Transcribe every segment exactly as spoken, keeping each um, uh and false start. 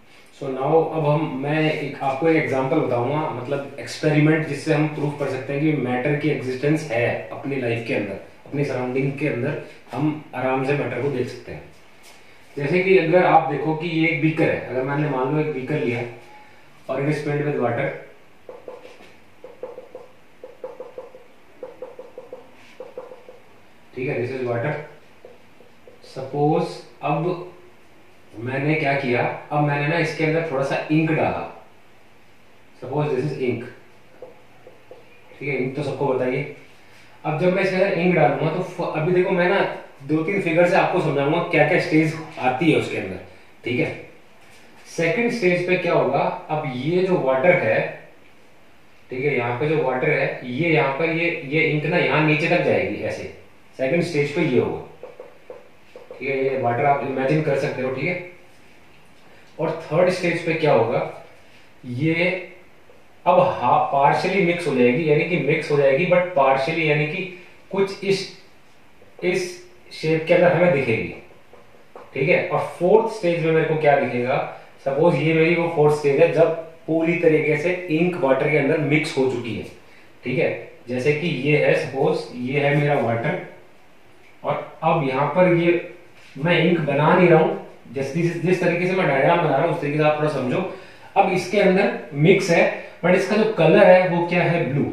So now अब हम मैं एक आपको एक एग्जांपल बताऊंगा, मतलब एक्सपेरिमेंट, जिससे हम प्रूव कर सकते हैं कि मैटर की एग्जिस्टेंस है अपनी लाइफ के अंदर, अपनी सराउंडिंग के अंदर हम आराम से मैटर को देख सकते हैं। जैसे कि अगर आप देखो कि ये एक बीकर है, अगर मैंने मान लो एक बीकर लिया और it is filled with water, ठीक है, दिस इज वाटर। सपोज अब मैंने क्या किया, अब मैंने ना इसके अंदर थोड़ा सा इंक डाला। सपोज दिस इज इंक, ठीक है, इंक तो सबको बताइए। अब जब मैं इसके अंदर इंक डालूंगा तो अभी देखो मैं ना दो तीन फिगर से आपको समझाऊंगा क्या क्या स्टेज आती है उसके अंदर, ठीक है। सेकंड स्टेज पे क्या होगा, अब ये जो वाटर है, ठीक है, यहाँ पे जो वाटर है, ये यहाँ पर ये ये इंक ना यहाँ नीचे तक जाएगी ऐसे। सेकंड स्टेज पे ये होगा, ठीक है, ये वाटर आप इमेजिन कर सकते हो, ठीक है। और थर्ड स्टेज पे क्या होगा, ये अब हा पार्शियली मिक्स हो जाएगी, यानी कि मिक्स हो जाएगी बट पार्शियली, यानी कि कुछ इस इस शेप के अंदर हमें दिखेगी, ठीक है। और फोर्थ स्टेज में मेरे को क्या दिखेगा, सपोज ये मेरी वो फोर्थ स्टेज है जब पूरी तरीके से इंक वाटर के अंदर मिक्स हो चुकी है, ठीक है। जैसे कि ये है, सपोज ये है मेरा वाटर, और अब यहाँ पर ये मैं इंक बना नहीं रहा हूं, जिस जिस तरीके से मैं डायग्राम बना रहा हूं उस तरीके से आप थोड़ा समझो। अब इसके अंदर मिक्स है बट इसका जो कलर है वो क्या है, ब्लू,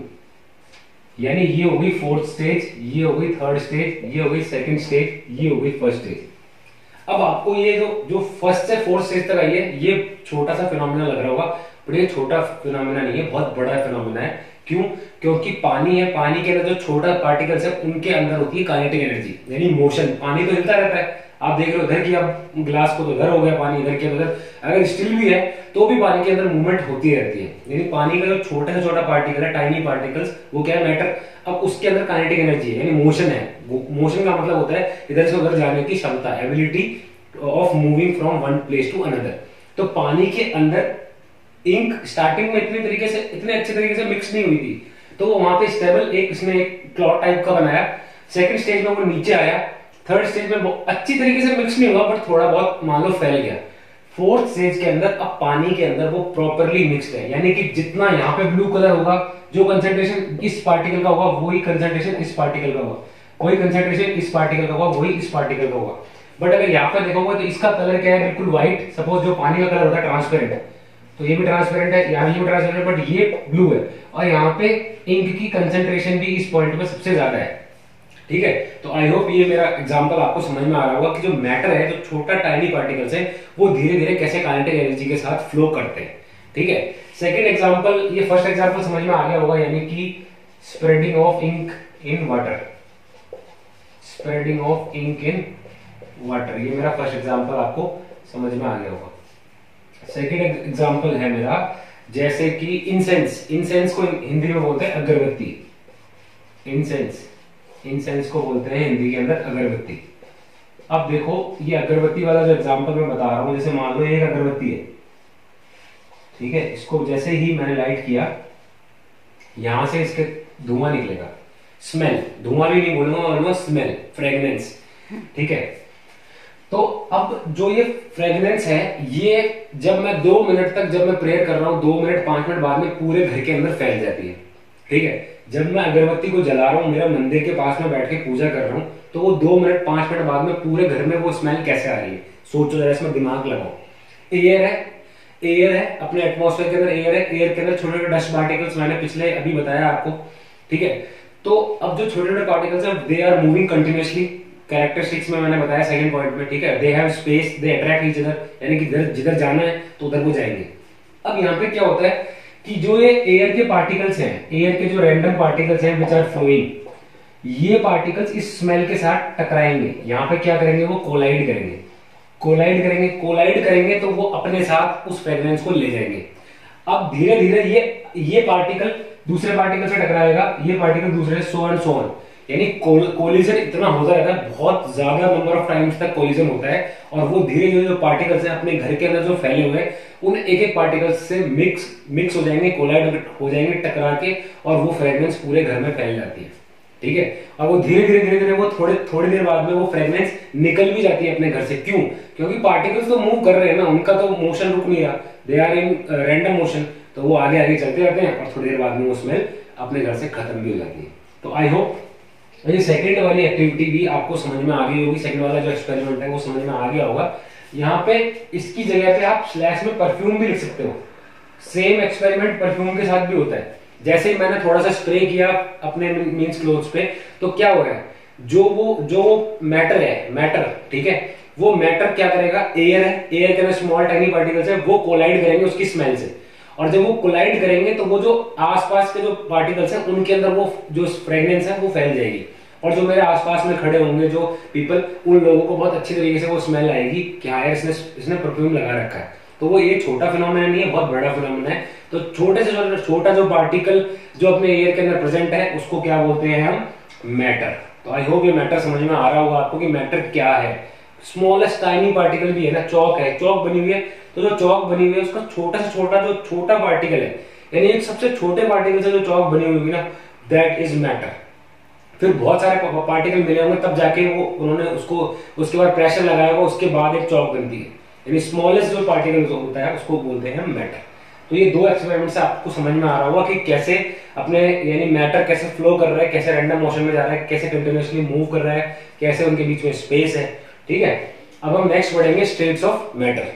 यानी ये हो गई फोर्थ स्टेज, ये हो गई थर्ड स्टेज, ये हो गई सेकंड स्टेज, ये हो गई फर्स्ट स्टेज। अब आपको ये जो जो फर्स्ट से फोर्थ स्टेज तक आई है, ये छोटा सा फिनोमिना लग रहा होगा, पर ये छोटा फिनोमिना नहीं है, बहुत बड़ा फिनोमिना है। क्यों? क्योंकि पानी है, पानी के अंदर जो छोटा पार्टिकल्स है उनके अंदर होती है काइनेटिक एनर्जी, यानी मोशन। पानी तो हिलता रहता है, आप देख रहे हो इधर की आप ग्लास को तो इधर हो गया पानी, इधर के उधर, अगर स्टिल भी है तो भी पानी के अंदर मूवमेंट होती रहती है। यानी पानी का जो छोटा से छोटा पार्टिकल है, टाइनी पार्टिकल्स, वो क्या है, मैटर। अब उसके अंदर काइनेटिक एनर्जी है, यानी मोशन है। मोशन का मतलब होता है इधर से उधर जाने की क्षमता, ability of moving from one place to another. तो पानी के अंदर इंक स्टार्टिंग में इतने तरीके से, इतने अच्छे तरीके से मिक्स नहीं हुई थी, तो वो वहां पे स्टेबल एक इसने एक क्लॉट टाइप का बनाया। सेकंड स्टेज में वो नीचे आया, थर्ड स्टेज में बहुत अच्छी तरीके से मिक्स नहीं हुआ बट थोड़ा बहुत मान लो फैल गया। फोर्थ स्टेज के अंदर अब पानी के अंदर वो प्रॉपरली मिक्स्ड है, यानी कि जितना यहाँ पे ब्लू कलर होगा, जो कंसेंट्रेशन इस पार्टिकल का होगा वही कंसेंट्रेशन इस पार्टिकल का होगा, वही कंसेंट्रेशन इस पार्टिकल का होगा, वही इस पार्टिकल का होगा। बट अगर यहाँ पर देखोगे तो इसका कलर क्या है, बिल्कुल व्हाइट। सपोज जो पानी का कलर होता है ट्रांसपेरेंट है, तो ये भी ट्रांसपेरेंट है, यहाँ भी ट्रांसपेरेंट है, बट ये ब्लू है। और यहाँ पे इंक की कंसेंट्रेशन भी इस पॉइंट पे सबसे ज्यादा है, ठीक है। तो आई होप ये मेरा एग्जांपल आपको समझ में आ रहा होगा कि जो मैटर है, जो छोटा टाइनी पार्टिकल्स है, वो धीरे धीरे कैसे काइनेटिक एनर्जी के साथ फ्लो करते हैं, ठीक है। सेकंड एग्जांपल, ये फर्स्ट एग्जांपल समझ में आ गया होगा, यानी कि spreading of ink in water, spreading of ink in water, ये मेरा फर्स्ट एग्जांपल आपको समझ में आ गया होगा। सेकंड एग्जांपल है मेरा, जैसे कि इंसेंस, इंसेंस को हिंदी में बोलते हैं अगरबत्ती, इंसेंस, इंसेंस को बोलते हैं हिंदी के अंदर अगरबत्ती। अब देखो ये अगरबत्ती वाला जो एग्जांपल मैं बता रहा हूं, जैसे मान लो ये एक अगरबत्ती है, ठीक है, इसको जैसे ही मैंने लाइट किया, यहां से इसके धुआं निकलेगा, स्मेल, धुआं भी नहीं बोलूंगा, बोलूंगा स्मेल, फ्रेग्रेंस, ठीक है। तो अब जो ये फ्रेग्रेंस है, ये जब मैं दो मिनट तक, जब मैं प्रेयर कर रहा हूं, दो मिनट पांच मिनट बाद में पूरे घर के अंदर फैल जाती है, ठीक है। जब मैं अगरबत्ती को जला रहा हूं, मेरा मंदिर के पास में बैठ के पूजा कर रहा हूं, तो वो दो मिनट पांच मिनट बाद में पूरे घर में वो स्मेल कैसे आ रही है, सोचो जरा, इसमें दिमाग लगाओ। एयर है, एयर है, अपने एटमॉस्फेयर के अंदर एयर है, एयर के अंदर छोटे छोटे डस्ट पार्टिकल्स, मैंने पिछले अभी बताया आपको, ठीक है। तो अब जो छोटे छोटे पार्टिकल्स है, they are moving continuously, characteristics में मैंने बताया सेकंड पॉइंट में, ठीक है। They have space, they attract each other, यानी कि जिधर जिधर जाना है तो उधर वो जाएंगे। अब यहाँ पे क्या होता है कि जो ये एयर के पार्टिकल्स हैं, एयर के जो रैंडम पार्टिकल्स हैं विच आर फ्लोइंग, ये पार्टिकल्स इस स्मेल के साथ टकराएंगे, यहाँ पे क्या करेंगे, वो कोलाइड करेंगे, कोलाइड करेंगे, कोलाइड करेंगे तो वो अपने साथ उस फ्रेग्रेंस को ले जाएंगे। अब धीरे धीरे ये ये पार्टिकल दूसरे पार्टिकल से टकराएगा, ये पार्टिकल दूसरे से, सो एंड सो ऑन, यानी कोलिजन इतना होता रहता है, बहुत ज्यादा नंबर ऑफ टाइम्स तक कोलिजन होता है, और वो धीरे धीरे जो पार्टिकल्स हैं अपने घर के अंदर जो फैले हुए हैं, उन एक एक पार्टिकल्स से मिक्स मिक्स हो जाएंगे, कोलाइड हो जाएंगे टकरा के, और वो फ्रेग्रेंस पूरे घर में फैल जाती है, ठीक है। और वो धीरे धीरे धीरे धीरे वो थोड़े थोड़ी देर बाद में वो फ्रेगनेंस निकल भी जाती है अपने घर से। क्यों? क्योंकि पार्टिकल्स तो मूव कर रहे हैं ना, उनका तो मोशन रुक नहीं रहा, they are in random motion, तो वो आगे आगे चलते रहते हैं और थोड़ी देर बाद में वो स्मेल अपने घर से खत्म भी हो जाती है। तो आई होप ये सेकंड वाली एक्टिविटी भी आपको समझ में आ गई होगी, सेकंड वाला जो एक्सपेरिमेंट है वो समझ में आ गया होगा। यहाँ पे इसकी जगह पे आप स्लैश में परफ्यूम भी लिख सकते हो। सेम एक्सपेरिमेंट परफ्यूम के साथ भी होता है। जैसे ही मैंने थोड़ा सा स्प्रे किया अपने मीन्स क्लोथ्स पे, तो क्या हो रहा है, जो वो जो मैटर है, मैटर ठीक है, वो मैटर क्या करेगा, एयर है, एयर के अंदर स्मॉल टाइनी पार्टिकल्स है, वो कोलाइड करेंगे उसकी स्मेल से, और जब वो कोलाइड करेंगे तो वो जो आसपास के जो पार्टिकल्स हैं उनके अंदर वो जो फ्रेग्रेंस है वो फैल जाएगी, और जो मेरे आसपास में खड़े होंगे जो पीपल, उन लोगों को बहुत अच्छी तरीके से वो स्मेल आएगी कि हाँ यार इसने इसने परफ्यूम लगा रखा है। तो वो ये छोटा फिनोमेना नहीं है, बहुत बड़ा फिनोमेना है। तो छोटे से छोटा छोटा जो पार्टिकल जो अपने एयर के अंदर प्रेजेंट है उसको क्या बोलते हैं हम, मैटर। तो आई होप ये मैटर समझ में आ रहा होगा आपको कि मैटर क्या है। स्मॉलेस्ट टाइनी पार्टिकल भी है ना, चौक है, चौक बनी हुई है, तो जो चौक बनी हुई है उसका छोटा से छोटा जो छोटा पार्टिकल है, यानी एक सबसे छोटे पार्टिकल से जो चौक बनी हुई है ना, दैट इज मैटर। फिर बहुत सारे पार्टिकल मिले होंगे तब जाके वो उन्होंने उसको उसके बाद प्रेशर लगाया होगा, उसके बाद एक चौक बनती है, यानी स्मॉलेस्ट जो पार्टिकल जो होता है उसको बोलते हैं मैटर। तो ये दो एक्सपेरिमेंट से आपको समझ में आ रहा होगा कि कैसे अपने यानी मैटर कैसे फ्लो कर रहा है, कैसे रैंडम मोशन में जा रहा है, कैसे कंटिन्यूअसली मूव कर रहा है, कैसे उनके बीच में स्पेस है। ठीक है, अब हम नेक्स्ट बढ़ेंगे स्टेट्स ऑफ मैटर।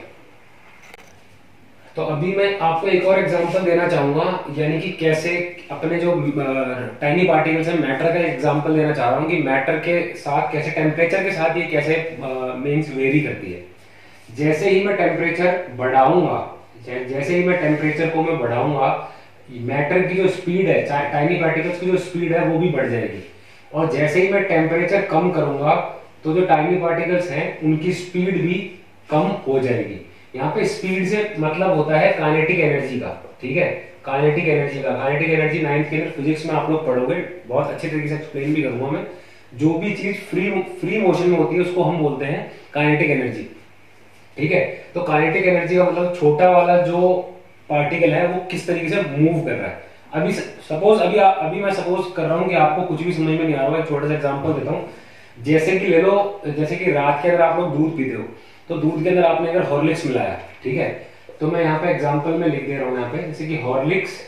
तो अभी मैं आपको एक और एग्जांपल देना चाहूंगा, यानी कि कैसे अपने जो टाइनी पार्टिकल्स है, मैटर का एग्जांपल देना चाह रहा हूं कि मैटर के साथ कैसे, टेम्परेचर के साथ ये कैसे मींस वेरी करती है। जैसे ही मैं टेम्परेचर बढ़ाऊंगा, जैसे ही मैं टेम्परेचर को मैं बढ़ाऊंगा, मैटर की जो स्पीड है, टाइनी पार्टिकल्स की जो स्पीड है वो भी बढ़ जाएगी, और जैसे ही मैं टेम्परेचर कम करूंगा तो जो टाइनी पार्टिकल्स हैं उनकी स्पीड भी कम हो जाएगी। यहाँ पे स्पीड से मतलब होता है काइनेटिक एनर्जी का। ठीक है, काइनेटिक एनर्जी का, काइनेटिक एनर्जी नाइन्थ के अंदर फिजिक्स में आप लोग पढ़ोगे, बहुत अच्छे तरीके से एक्सप्लेन भी करूंगा मैं। जो भी चीज फ्री फ्री मोशन में होती है उसको हम बोलते हैं काइनेटिक एनर्जी। ठीक है, तो काइनेटिक एनर्जी का मतलब छोटा वाला जो पार्टिकल है वो किस तरीके से मूव कर रहा है। अभी सपोज अभी अभी मैं सपोज कर रहा हूँ कि आपको कुछ भी समझ में नहीं आ रहा है, एक छोटा सा एग्जांपल देता हूँ। जैसे कि ले लो, जैसे कि रात के अगर आप लोग दूध पीते हो तो दूध के अंदर आपने अगर हॉर्लिक्स मिलाया, ठीक है, तो मैं यहाँ पे एग्जांपल में लिख दे रहा हूँ यहाँ पे, जैसे कि हॉर्लिक्स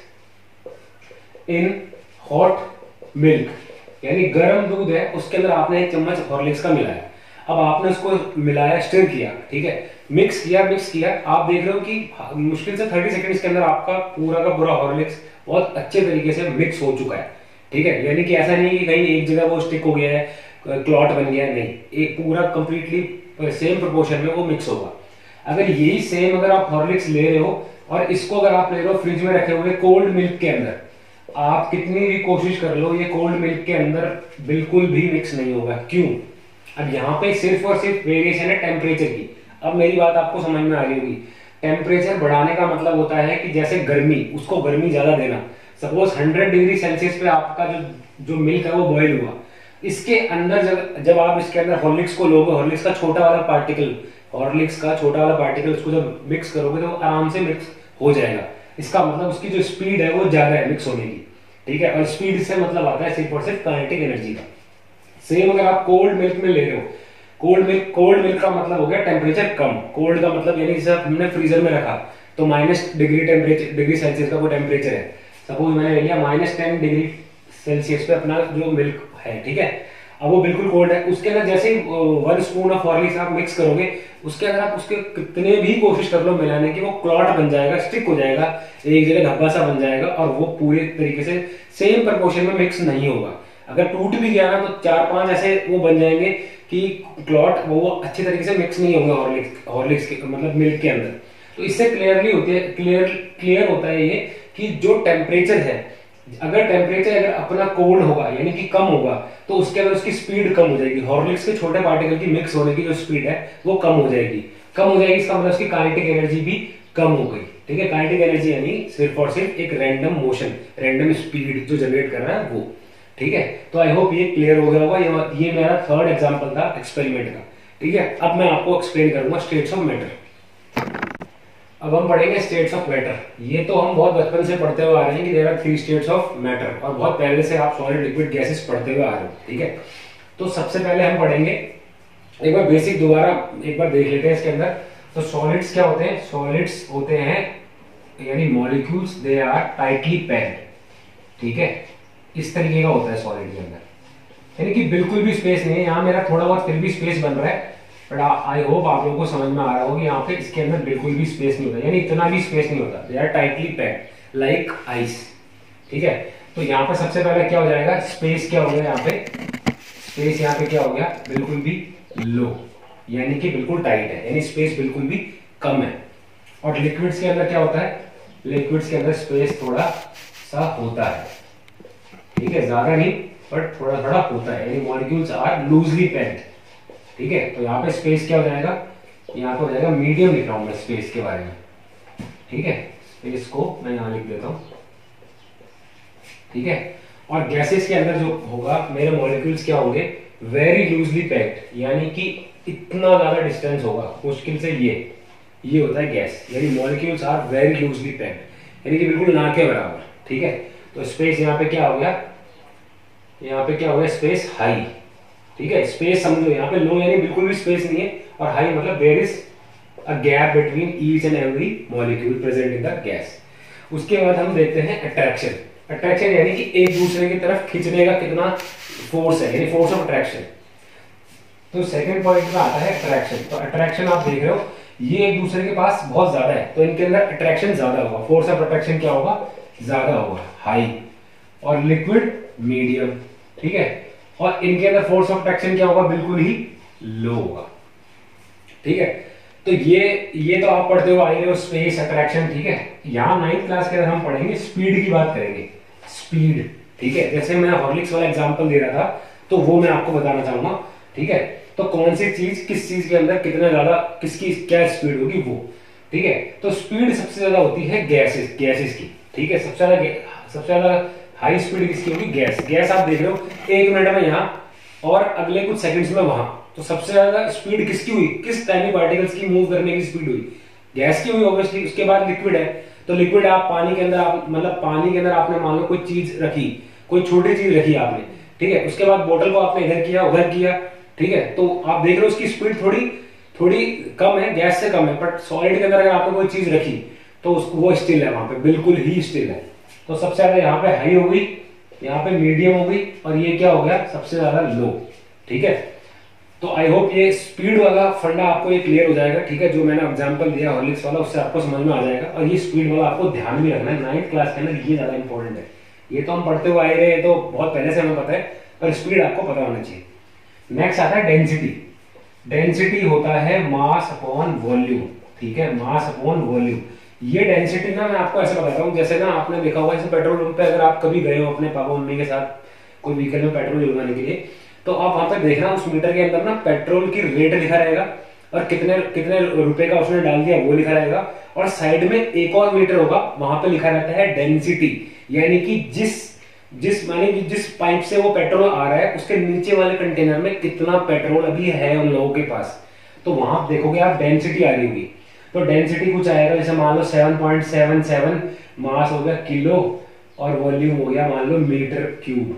इन हॉट मिल्क, यानी गर्म दूध है उसके अंदर आपने एक चम्मच हॉर्लिक्स का मिलाया। अब आपने उसको मिलाया, स्टिर किया, ठीक है, मिक्स किया मिक्स किया आप देख रहे हो कि मुश्किल से तीस सेकंड्स के अंदर आपका पूरा का पूरा हॉर्लिक्स बहुत अच्छे तरीके से मिक्स हो चुका है। ठीक है, यानी कि ऐसा नहीं कि कहीं एक जगह वो स्टिक हो गया है, क्लॉट बन गया है, नहीं, एक पूरा कंप्लीटली सेम प्रोपोर्शन में वो मिक्स होगा। अगर यही सेम अगर आप हॉर्लिक्स ले रहे हो और इसको अगर आप ले रहे हो फ्रिज में रखे हुए कोल्ड मिल्क के अंदर, आप कितनी भी कोशिश कर लो ये कोल्ड मिल्क के अंदर बिल्कुल भी मिक्स नहीं होगा। क्यों? अब यहाँ पे सिर्फ और सिर्फ वेरिएशन है टेम्परेचर की। अब मेरी बात आपको समझ में आ रही होगी, टेम्परेचर बढ़ाने का मतलब होता है कि जैसे गर्मी, उसको गर्मी ज्यादा देना। सपोज हंड्रेड डिग्री सेल्सियस पे आपका जो जो मिल्क है वो बॉयल हुआ, इसके अंदर जब जब आप इसके अंदर हॉर्लिक्स को लोगे, हॉर्लिक्स का छोटा वाला पार्टिकल, हॉर्लिक्स का छोटा वाला पार्टिकल उसको जब मिक्स करोगे तो आराम से मिक्स हो जाएगा। इसका मतलब उसकी जो स्पीड है वो ज्यादा है मिक्स होने की। ठीक है, और स्पीड से मतलब आता है सिर्फ और सिर्फ काइनेटिक एनर्जी का। सेम अगर आप कोल्ड मिल्क में ले रहे हो, कोल्ड मिल्क कोल्ड मिल्क का मतलब हो गया टेम्परेचर कम। कोल्ड का मतलब यानी जैसे हमने फ्रीजर में रखा तो minus degree temperature degree Celsius का वो टेम्परेचर है। सपोज मैंने ले लिया माइनस टेन डिग्री सेल्सियस पे अपना जो मिल्क है, ठीक है, अब वो बिल्कुल कोल्ड है। उसके अंदर जैसे ही वन स्पून ऑफ हॉर्लिक्स आप मिक्स करोगे, उसके अंदर आप उसके कितने भी कोशिश कर लो मिलाने की, वो क्लॉट बन जाएगा, स्टिक हो जाएगा, एक जगह धब्बा सा बन जाएगा, और वो पूरे तरीके से सेम प्रोपोर्शन में मिक्स नहीं होगा। अगर टूट भी गया ना तो चार पांच ऐसे वो बन जाएंगे कि क्लॉट वो अच्छी तरीके से मिक्स नहीं होंगे हॉर्लिक्स हॉर्लिक्स के मतलब मिल्क के अंदर। तो इससे क्लियरली होती है क्लियर क्लियर होता है ये कि जो टेम्परेचर है, अगर टेम्परेचर अगर अपना कोल्ड होगा यानी कि कम होगा तो उसके अंदर उसकी स्पीड कम हो जाएगी। हॉर्लिक्स के छोटे पार्टिकल की मिक्स होने की जो स्पीड है वो कम हो जाएगी। कम हो जाएगी इसका मतलब उसकी काइनेटिक एनर्जी भी कम हो गई। ठीक है, काइनेटिक एनर्जी यानी सिर्फ और सिर्फ एक रैंडम मोशन, रैंडम स्पीड जो जनरेट कर रहा है वो। ठीक है, तो आई होप ये क्लियर हो गया होगा। ये ये मेरा थर्ड एग्जांपल था एक्सपेरिमेंट का। ठीक है, अब मैं आपको एक्सप्लेन करूंगा स्टेट्स ऑफ मैटर। अब हम पढ़ेंगे स्टेट्स ऑफ मैटर। ये तो हम बहुत बचपन से पढ़ते हुए आ रहे हैं कि there are three states of matter, और बहुत पहले से आप सॉलिड लिक्विड गैसेस पढ़ते हुए आ रहे हो, ठीक है। तो सबसे पहले हम पढ़ेंगे, एक बार बेसिक दोबारा एक बार देख लेते हैं इसके अंदर। तो सॉलिड्स क्या होते हैं? सॉलिड्स होते हैं यानी molecules, they are tightly packed, ठीक है। इस तरीके का होता है सॉलिड के अंदर, यानी कि बिल्कुल भी स्पेस नहीं है। यहाँ मेरा थोड़ा बहुत फिर भी स्पेस बन रहा है, बट आई होप आप लोगों को समझ में आ रहा होगा कि यहाँ पे इसके अंदर बिल्कुल भी स्पेस नहीं होता, यानी इतना भी स्पेस नहीं होता। They are tightly packed like ice, ठीक है। तो यहाँ पे सबसे पहले क्या हो जाएगा? स्पेस क्या हो गया यहाँ पे? स्पेस यहाँ पे क्या हो गया? बिल्कुल भी लो, यानी कि बिल्कुल टाइट है, यानी स्पेस बिल्कुल भी कम है। और लिक्विड्स के अंदर क्या होता है? लिक्विड्स के अंदर स्पेस थोड़ा सा होता है, ठीक है, ज्यादा नहीं बट थोड़ा थोड़ा होता है, यानी मॉलिक्यूल्स आर लूजली पैक्ड, ठीक है। तो यहाँ पे स्पेस क्या हो जाएगा? यहाँ पे हो जाएगा मीडियम, लिख रहा हूं मैं स्पेस के बारे में, ठीक है। स्पेस को मैं यहाँ लिख देता हूं, ठीक है। और गैसेस के अंदर जो होगा, मेरे मॉलिक्यूल्स क्या होंगे? वेरी लूजली पैक्ड, यानी कि इतना ज्यादा डिस्टेंस होगा मुश्किल से, ये ये होता है गैस, यानी molecules are very loosely packed, यानी कि बिल्कुल ना के बराबर, ठीक है। तो स्पेस यहाँ पे क्या हो गया? यहाँ पे क्या हो गया? स्पेस हाई, ठीक है। स्पेस समझो, यहाँ पे लो यानी बिल्कुल भी स्पेस नहीं है, और हाई मतलब there is a gap between each and every molecule present in the gas. उसके बाद हम देखते हैं अट्रैक्शन। अट्रैक्शन यानी कि एक दूसरे की तरफ खींचने का कितना फोर्स है, यानी फोर्स ऑफ अट्रैक्शन। तो सेकंड पॉइंट में आता है अट्रैक्शन। तो अट्रैक्शन आप देख रहे हो, ये एक दूसरे के पास बहुत ज्यादा है, तो इनके अंदर अट्रैक्शन ज्यादा होगा, फोर्स ऑफ अट्रैक्शन क्या होगा? ज्यादा होगा, हाई। और लिक्विड मीडियम, ठीक है। और इनके अंदर फोर्स ऑफ अट्रैक्शन क्या होगा? बिल्कुल ही लो होगा, ठीक है। तो ये ये तो आप पढ़ते हो आए रहे हो, स्पेस, अट्रैक्शन, ठीक है। यहाँ नाइन्थ क्लास के अंदर हम पढ़ेंगे स्पीड की बात करेंगे, स्पीड, ठीक है। जैसे मैं हॉर्लिक्स वाला एग्जांपल दे रहा था, तो वो मैं आपको बताना चाहूंगा, ठीक है। तो कौन सी चीज किस चीज के अंदर कितना ज्यादा, किसकी क्या स्पीड होगी वो, ठीक है। तो स्पीड सबसे ज्यादा होती है गैसेस गैसेस की, ठीक है। सबसे ज्यादा सबसे ज्यादा हाई स्पीड किसकी होगी? गैस। गैस आप देख रहे हो एक मिनट में यहाँ और अगले कुछ सेकंड्स में वहां, तो सबसे ज्यादा स्पीड किसकी हुई? किस टाइनी पार्टिकल्स की मूव करने की स्पीड हुई? गैस की हुई ऑब्वियसली। उसके बाद लिक्विड है, तो लिक्विड आप पानी के अंदर, आप मतलब पानी के अंदर आपने मान लो कोई चीज रखी, कोई छोटी चीज रखी आपने, ठीक है। उसके बाद बोतल को आपने इधर किया उधर किया, ठीक है। तो आप देख रहे हो उसकी स्पीड थोड़ी थोड़ी कम है, गैस से कम है, बट सॉलिड के अंदर अगर आपने कोई चीज रखी तो उसको वो स्टिल है, वहां पे बिल्कुल ही स्टिल है। तो सबसे ज्यादा यहाँ पे हाई हो गई, यहाँ पे मीडियम हो गई, और ये क्या हो गया? सबसे ज्यादा लो, ठीक है। तो आई होप ये स्पीड वाला फंडा आपको ये क्लियर हो जाएगा, ठीक है। जो मैंने एग्जांपल दिया हॉर्लिक्स वाला, उससे आपको समझ में आ जाएगा। और ये स्पीड वाला आपको ध्यान में रखना है, नाइन्थ क्लास के अंदर ये ज्यादा इंपॉर्टेंट है। ये तो हम पढ़ते हुए आए रहे, तो बहुत पहले से हमें पता है, पर स्पीड आपको पता होना चाहिए। नेक्स्ट आता है डेंसिटी। डेंसिटी होता है मास अपॉन वॉल्यूम, ठीक है, मास अपॉन वॉल्यूम। ये डेंसिटी ना मैं आपको ऐसे बताता हूँ, जैसे ना आपने देखा होगा जैसे पेट्रोल पंप पे अगर आप कभी गए हो अपने पापा मम्मी के साथ कोई व्हीकल में पेट्रोल डलवाने के लिए, तो आप वहां पे देखना उस मीटर के अंदर ना पेट्रोल की रेट लिखा रहेगा, और कितने कितने रुपए का उसने डाल दिया वो लिखा रहेगा, और साइड में एक और मीटर होगा, वहां पे लिखा रहता है डेंसिटी, यानी कि जिस जिस माने कि जिस पाइप से वो पेट्रोल आ रहा है उसके नीचे वाले कंटेनर में कितना पेट्रोल अभी है उन लोगों के पास। तो वहां देखोगे आप डेंसिटी आ रही होगी। तो डेंसिटी कुछ आएगा, जैसे मान लो seven point seven seven mass हो गया किलो, और वॉल्यूम हो गया मान लो मीटर क्यूब,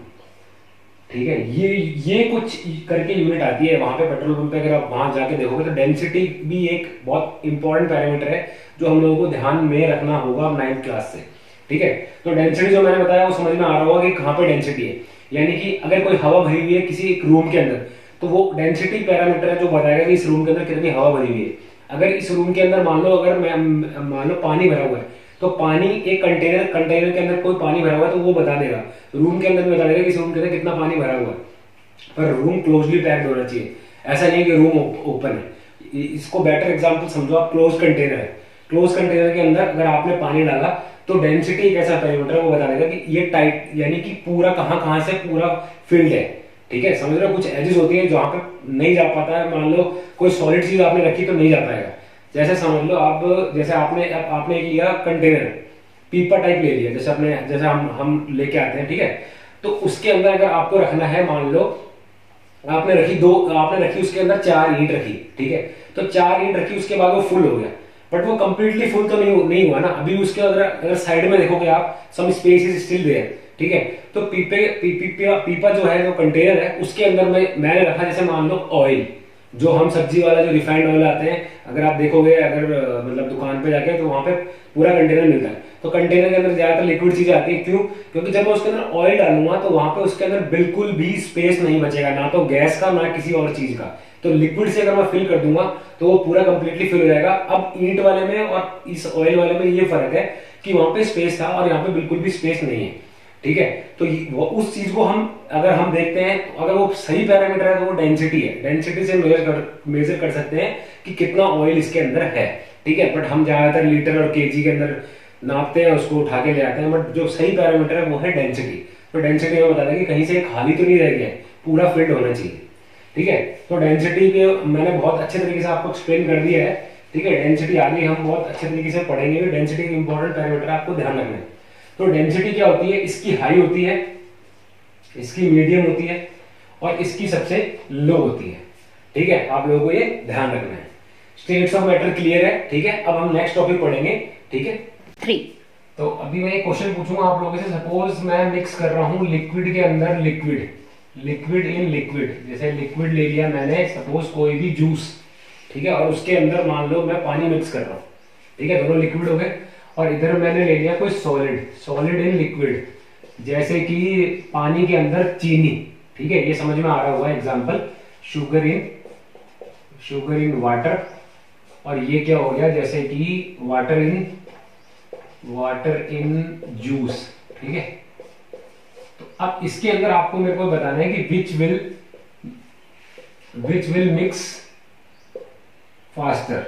ठीक है। ये ये कुछ करके यूनिट आती है वहां पे पेट्रोल पंप पे। अगर आप वहां जाके देखोगे तो डेंसिटी भी एक बहुत इंपॉर्टेंट पैरामीटर है जो हम लोगों को ध्यान में रखना होगा नाइन्थ क्लास से, ठीक है। तो डेंसिटी जो मैंने बताया वो समझ में आ रहा होगा कि कहाँ पे डेंसिटी है, यानी कि अगर कोई हवा भरी हुई है किसी एक रूम के अंदर, तो वो डेंसिटी पैरामीटर है जो बताएगा कि इस रूम के अंदर कितनी हवा भरी हुई है। अगर इस रूम के अंदर मान लो अगर मान लो पानी भरा हुआ है, तो पानी एक कंटेनर कंटेनर के अंदर कोई पानी भरा हुआ है तो वो बता देगा, रूम के अंदर भी बता देगा कि इस रूम के अंदर कितना पानी भरा हुआ है। पर रूम क्लोजली पैक्ड होना चाहिए, ऐसा नहीं कि रूम ओपन है। इसको बेटर एग्जांपल समझो आप, क्लोज कंटेनर है, क्लोज कंटेनर के अंदर अगर आपने पानी डाला तो डेंसिटी एक ऐसा पैरामीटर है वो बता देगा कि ये टाइट, यानी कि पूरा कहां कहां से पूरा फिल्ड है, ठीक है। समझ रहे हो, कुछ एजेस होती है जहां पे नहीं जा पाता है, मान लो कोई सॉलिड चीज आपने रखी तो नहीं जा पाएगा। जैसे समझ लो आप, जैसे आपने आपने एक लिया कंटेनर, पीपा टाइप ले लिया, जैसे अपने जैसे हम हम लेके आते हैं, ठीक है। तो उसके अंदर अगर आपको रखना है, मान लो आपने रखी दो, आपने रखी उसके अंदर चार ईंट रखी, ठीक है। तो चार ईंट रखी, उसके बाद वो फुल हो गया, बट वो कंप्लीटली फुल तो नहीं नहीं हुआ ना अभी उसके। अगर अगर साइड में देखोगे आप, some space is still there, ठीक है। तो पीपे पी, पी, पी, पीपा जो है, जो कंटेनर है, उसके अंदर में मैंने रखा, जैसे मान लो ऑयल, जो हम सब्जी वाला जो रिफाइंड ऑयल आते हैं, अगर आप देखोगे, अगर मतलब दुकान पे जाके, तो वहां पे पूरा कंटेनर मिलता है। तो कंटेनर के अंदर ज्यादातर लिक्विड चीजें आती है, क्यों? क्योंकि जब मैं उसके अंदर ऑयल डालूंगा तो वहां पे उसके अंदर बिल्कुल भी स्पेस नहीं बचेगा, ना तो गैस का, ना किसी और चीज का। तो लिक्विड से अगर मैं फिल कर दूंगा तो वो पूरा कंप्लीटली फिल हो जाएगा। अब ईंट वाले में और इस ऑयल वाले में ये फर्क है कि वहां पे स्पेस था और यहाँ पे बिल्कुल भी स्पेस नहीं है, ठीक है। तो वो उस चीज को हम अगर हम देखते हैं, तो अगर वो सही पैरामीटर है तो वो डेंसिटी है। डेंसिटी से मेजर कर मेजर कर सकते हैं कि कितना ऑयल इसके अंदर है, ठीक है। बट हम ज्यादातर लीटर और केजी के अंदर नापते हैं, उसको उठा के ले आते हैं। बट जो सही पैरामीटर है वो है डेंसिटी। तो डेंसिटी में बता दें कि कहीं से खाली तो नहीं रह गया, पूरा फिल्ड होना चाहिए, ठीक है। तो डेंसिटी के मैंने बहुत अच्छे तरीके से आपको एक्सप्लेन कर दिया है, ठीक है। डेंसिटी आगे हम बहुत अच्छे तरीके से पढ़ेंगे। डेंसिटी के इंपॉर्टेंट पैरामीटर आपको ध्यान रखना है। तो डेंसिटी क्या होती है? इसकी हाई होती है, इसकी मीडियम होती है और इसकी सबसे लो होती है, ठीक है। आप लोगों को ये ध्यान रखना है। स्टेट्स ऑफ मैटर क्लियर है, ठीक है। अब हम नेक्स्ट टॉपिक पढ़ेंगे, ठीक है। थ्री। तो अभी मैं एक क्वेश्चन पूछूंगा आप लोगों से। सपोज मैं मिक्स कर रहा हूं लिक्विड के अंदर लिक्विड, लिक्विड इन लिक्विड। जैसे लिक्विड ले लिया मैंने, सपोज कोई भी जूस, ठीक है, और उसके अंदर मान लो मैं पानी मिक्स कर रहा हूं, ठीक है, दोनों लिक्विड हो गए। और इधर मैंने ले लिया कोई सॉलिड, सॉलिड इन लिक्विड, जैसे कि पानी के अंदर चीनी, ठीक है, ये समझ में आ रहा हुआ example. Sugar in sugar in water, और ये क्या हो गया, जैसे कि water in water in juice, ठीक है। तो अब इसके अंदर आपको मेरे को बताना है कि which will which will mix faster,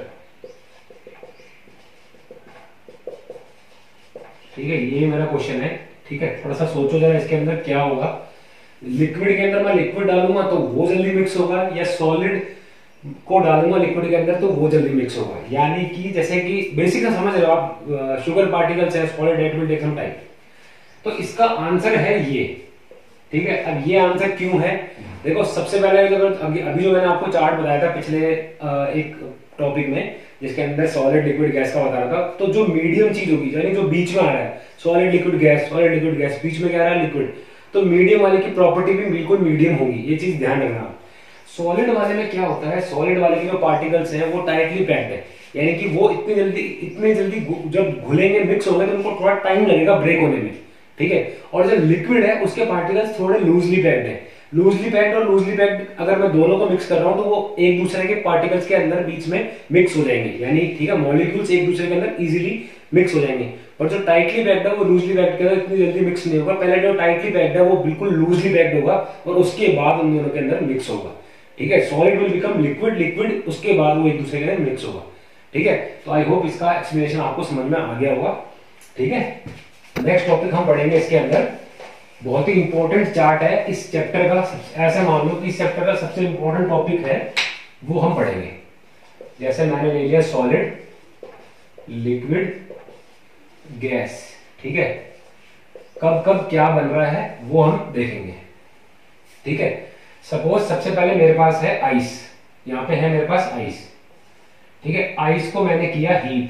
ठीक है, ये मेरा क्वेश्चन है, ठीक है। थोड़ा सा सोचो जरा इसके अंदर क्या होगा। लिक्विड के अंदर मैं लिक्विड डालूंगा तो वो जल्दी मिक्स होगा, या सॉलिड को डालूंगा लिक्विड के अंदर तो वो जल्दी मिक्स होगा। यानी कि जैसे कि बेसिक समझ रहे हो आप, शुगर पार्टिकल्स है, solid that will take some time. तो इसका आंसर है ये, ठीक है। अब ये आंसर क्यों है, देखो सबसे पहले अभी, अभी जो मैंने आपको चार्ट बताया था पिछले एक टॉपिक में, जिसके अंदर सॉलिड लिक्विड गैस का बता रहा था। तो जो मीडियम चीज होगी, यानी जो बीच में आ रहा है, solid liquid gas, solid liquid gas, बीच में क्या आ रहा है, लिक्विड, तो मीडियम वाले की प्रॉपर्टी भी बिल्कुल मीडियम होगी, ये चीज ध्यान रखना। सॉलिड वाले में क्या होता है, सॉलिड वाले के जो पार्टिकल्स हैं वो टाइटली पैक्ड है, यानी कि वो इतनी जल्दी इतने जल्दी जब घुलेंगे, मिक्स होंगे, तो उनको थोड़ा टाइम लगेगा ब्रेक होने में, ठीक है। और जो लिक्विड है उसके पार्टिकल्स थोड़े लूजली पैक्ड है। लूजली पैक्ड और लूजली पैक्ड अगर मैं दोनों को मिक्स कर रहा हूं तो वो एक दूसरे के पार्टिकल्स के अंदर बीच में मिक्स हो जाएंगे, यानी ठीक है, मॉलिक्यूल्स एक दूसरे के अंदर इजीली मिक्स हो जाएंगे। और जो टाइटली पैक्ड है वो लूजली पैक्ड के अंदर इतनी जल्दी मिक्स नहीं होगा। पहले जो टाइटली पैक्ड है वो बिल्कुल लूजली पैक्ड होगा और उसके बाद उन दोनों के अंदर मिक्स होगा, ठीक है। Solid will become liquid, liquid उसके बाद वो एक दूसरे के अंदर मिक्स होगा, ठीक है। तो आई होप इसका एक्सप्लेनेशन आपको समझ में आ गया होगा, ठीक है। नेक्स्ट टॉपिक हम पढ़ेंगे, इसके अंदर बहुत ही इंपॉर्टेंट चार्ट है इस चैप्टर का। ऐसे मान लो कि इस चैप्टर का सबसे इंपॉर्टेंट टॉपिक है, वो हम पढ़ेंगे। जैसे मैंने ले लिया सॉलिड, लिक्विड, गैस, ठीक है, कब कब क्या बन रहा है वो हम देखेंगे, ठीक है। सपोज सबसे पहले मेरे पास है आइस, यहां पे है मेरे पास आइस, ठीक है। आइस को मैंने किया हीट,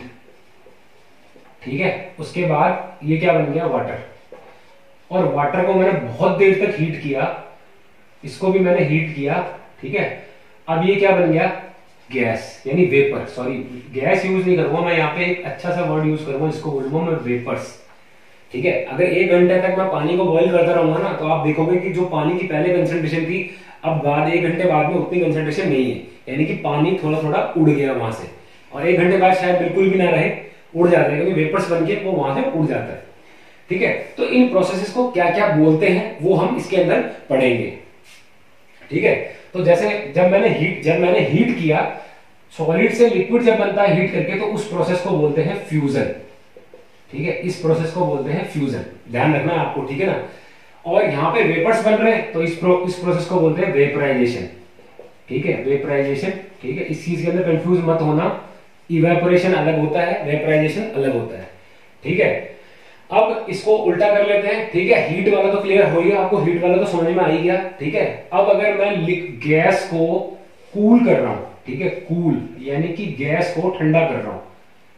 ठीक है। उसके बाद ये क्या बन गया, वाटर, और वाटर को मैंने बहुत देर तक हीट किया, इसको भी मैंने हीट किया, ठीक है। अब ये क्या बन गया, गैस, यानी वेपर। सॉरी, गैस यूज नहीं करूंगा मैं, यहाँ पे एक अच्छा सा वर्ड यूज करूंगा, इसको बोलूंगा मैं वेपर्स, ठीक है। अगर एक घंटे तक मैं पानी को बॉईल करता रहूंगा ना, तो आप देखोगे कि जो पानी की पहले कंसंट्रेशन थी, अब बाद एक घंटे बाद में उतनी कंसंट्रेशन नहीं है, यानी कि पानी थोड़ा थोड़ा उड़ गया वहां से, और एक घंटे बाद शायद बिल्कुल भी ना रहे, उड़ जाता है, क्योंकि वेपर्स बन के वो वहां से उड़ जाता है, ठीक है। तो इन प्रोसेसेस को क्या क्या बोलते हैं वो हम इसके अंदर पढ़ेंगे, ठीक है। तो जैसे जब मैंने हीट जब मैंने हीट किया, सॉलिड से लिक्विड जब बनता है हीट करके, तो उस प्रोसेस को बोलते हैं फ्यूजन, ठीक है। इस प्रोसेस को बोलते हैं फ्यूजन, ध्यान रखना आपको, ठीक है ना। और यहाँ पे वेपर्स बन रहे हैं, तो इस प्रो, इस प्रोसेस को बोलते हैं वेपराइजेशन, ठीक है, वेपराइजेशन, ठीक है। इस चीज के अंदर कंफ्यूज मत होना, इवेपोरेशन अलग होता है, वेपराइजेशन अलग होता है, ठीक है। अब इसको उल्टा कर लेते हैं, ठीक है। हीट वाला तो क्लियर हो गया आपको, हीट वाला तो समझ में आ ही गया, ठीक है। अब अगर मैं गैस को कूल कर रहा हूं, ठीक है, कूल यानी कि गैस को ठंडा कर रहा हूं,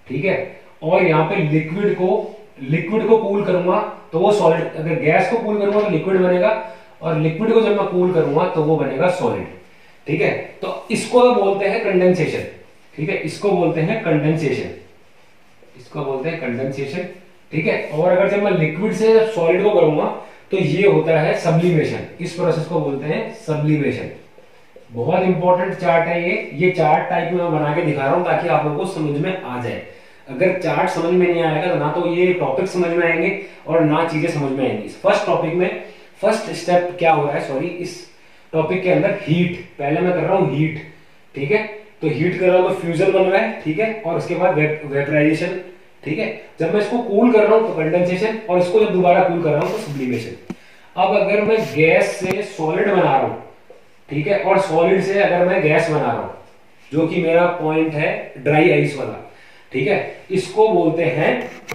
ठीक है। और यहाँ पे लिक्विड को लिक्विड को कूल करूंगा तो वो सॉलिड, अगर गैस को कूल करूंगा तो लिक्विड बनेगा, और लिक्विड को जब मैं कूल करूंगा तो वो बनेगा सॉलिड, ठीक है। तो इसको बोलते हैं कंडेंसेशन, ठीक है, इसको बोलते हैं कंडेंसेशन, इसको बोलते हैं कंडेंसेशन, ठीक है। और अगर जब मैं लिक्विड से सॉलिड को करूंगा तो ये होता है सब्लिमेशन, इस प्रोसेस को बोलते हैं सब्लिमेशन। बहुत इंपॉर्टेंट चार्ट है ये ये चार्ट टाइप में मैं बना के दिखा रहा हूं ताकि आप लोगों को समझ में आ जाए। अगर चार्ट समझ में नहीं आएगा तो ना तो ये टॉपिक समझ में आएंगे और ना चीजें समझ में आएंगी। फर्स्ट टॉपिक में फर्स्ट स्टेप क्या हो रहा है, सॉरी, इस टॉपिक के अंदर हीट, पहले मैं कर रहा हूं हीट, ठीक है। तो हीट कर रहा हूं तो फ्यूजन बन रहा है, ठीक है, और उसके बाद वेपराइजेशन, ठीक है। जब मैं इसको कूल कर रहा हूं तो कंडेंसेशन, और इसको जब दोबारा कूल कर रहा हूं तो सब्लिमेशन। अब अगर मैं गैस से सॉलिड बना रहा हूं, ठीक है, और सॉलिड से अगर मैं गैस बना रहा हूं, जो कि मेरा पॉइंट है ड्राई आइस वाला, ठीक है, इसको बोलते हैं।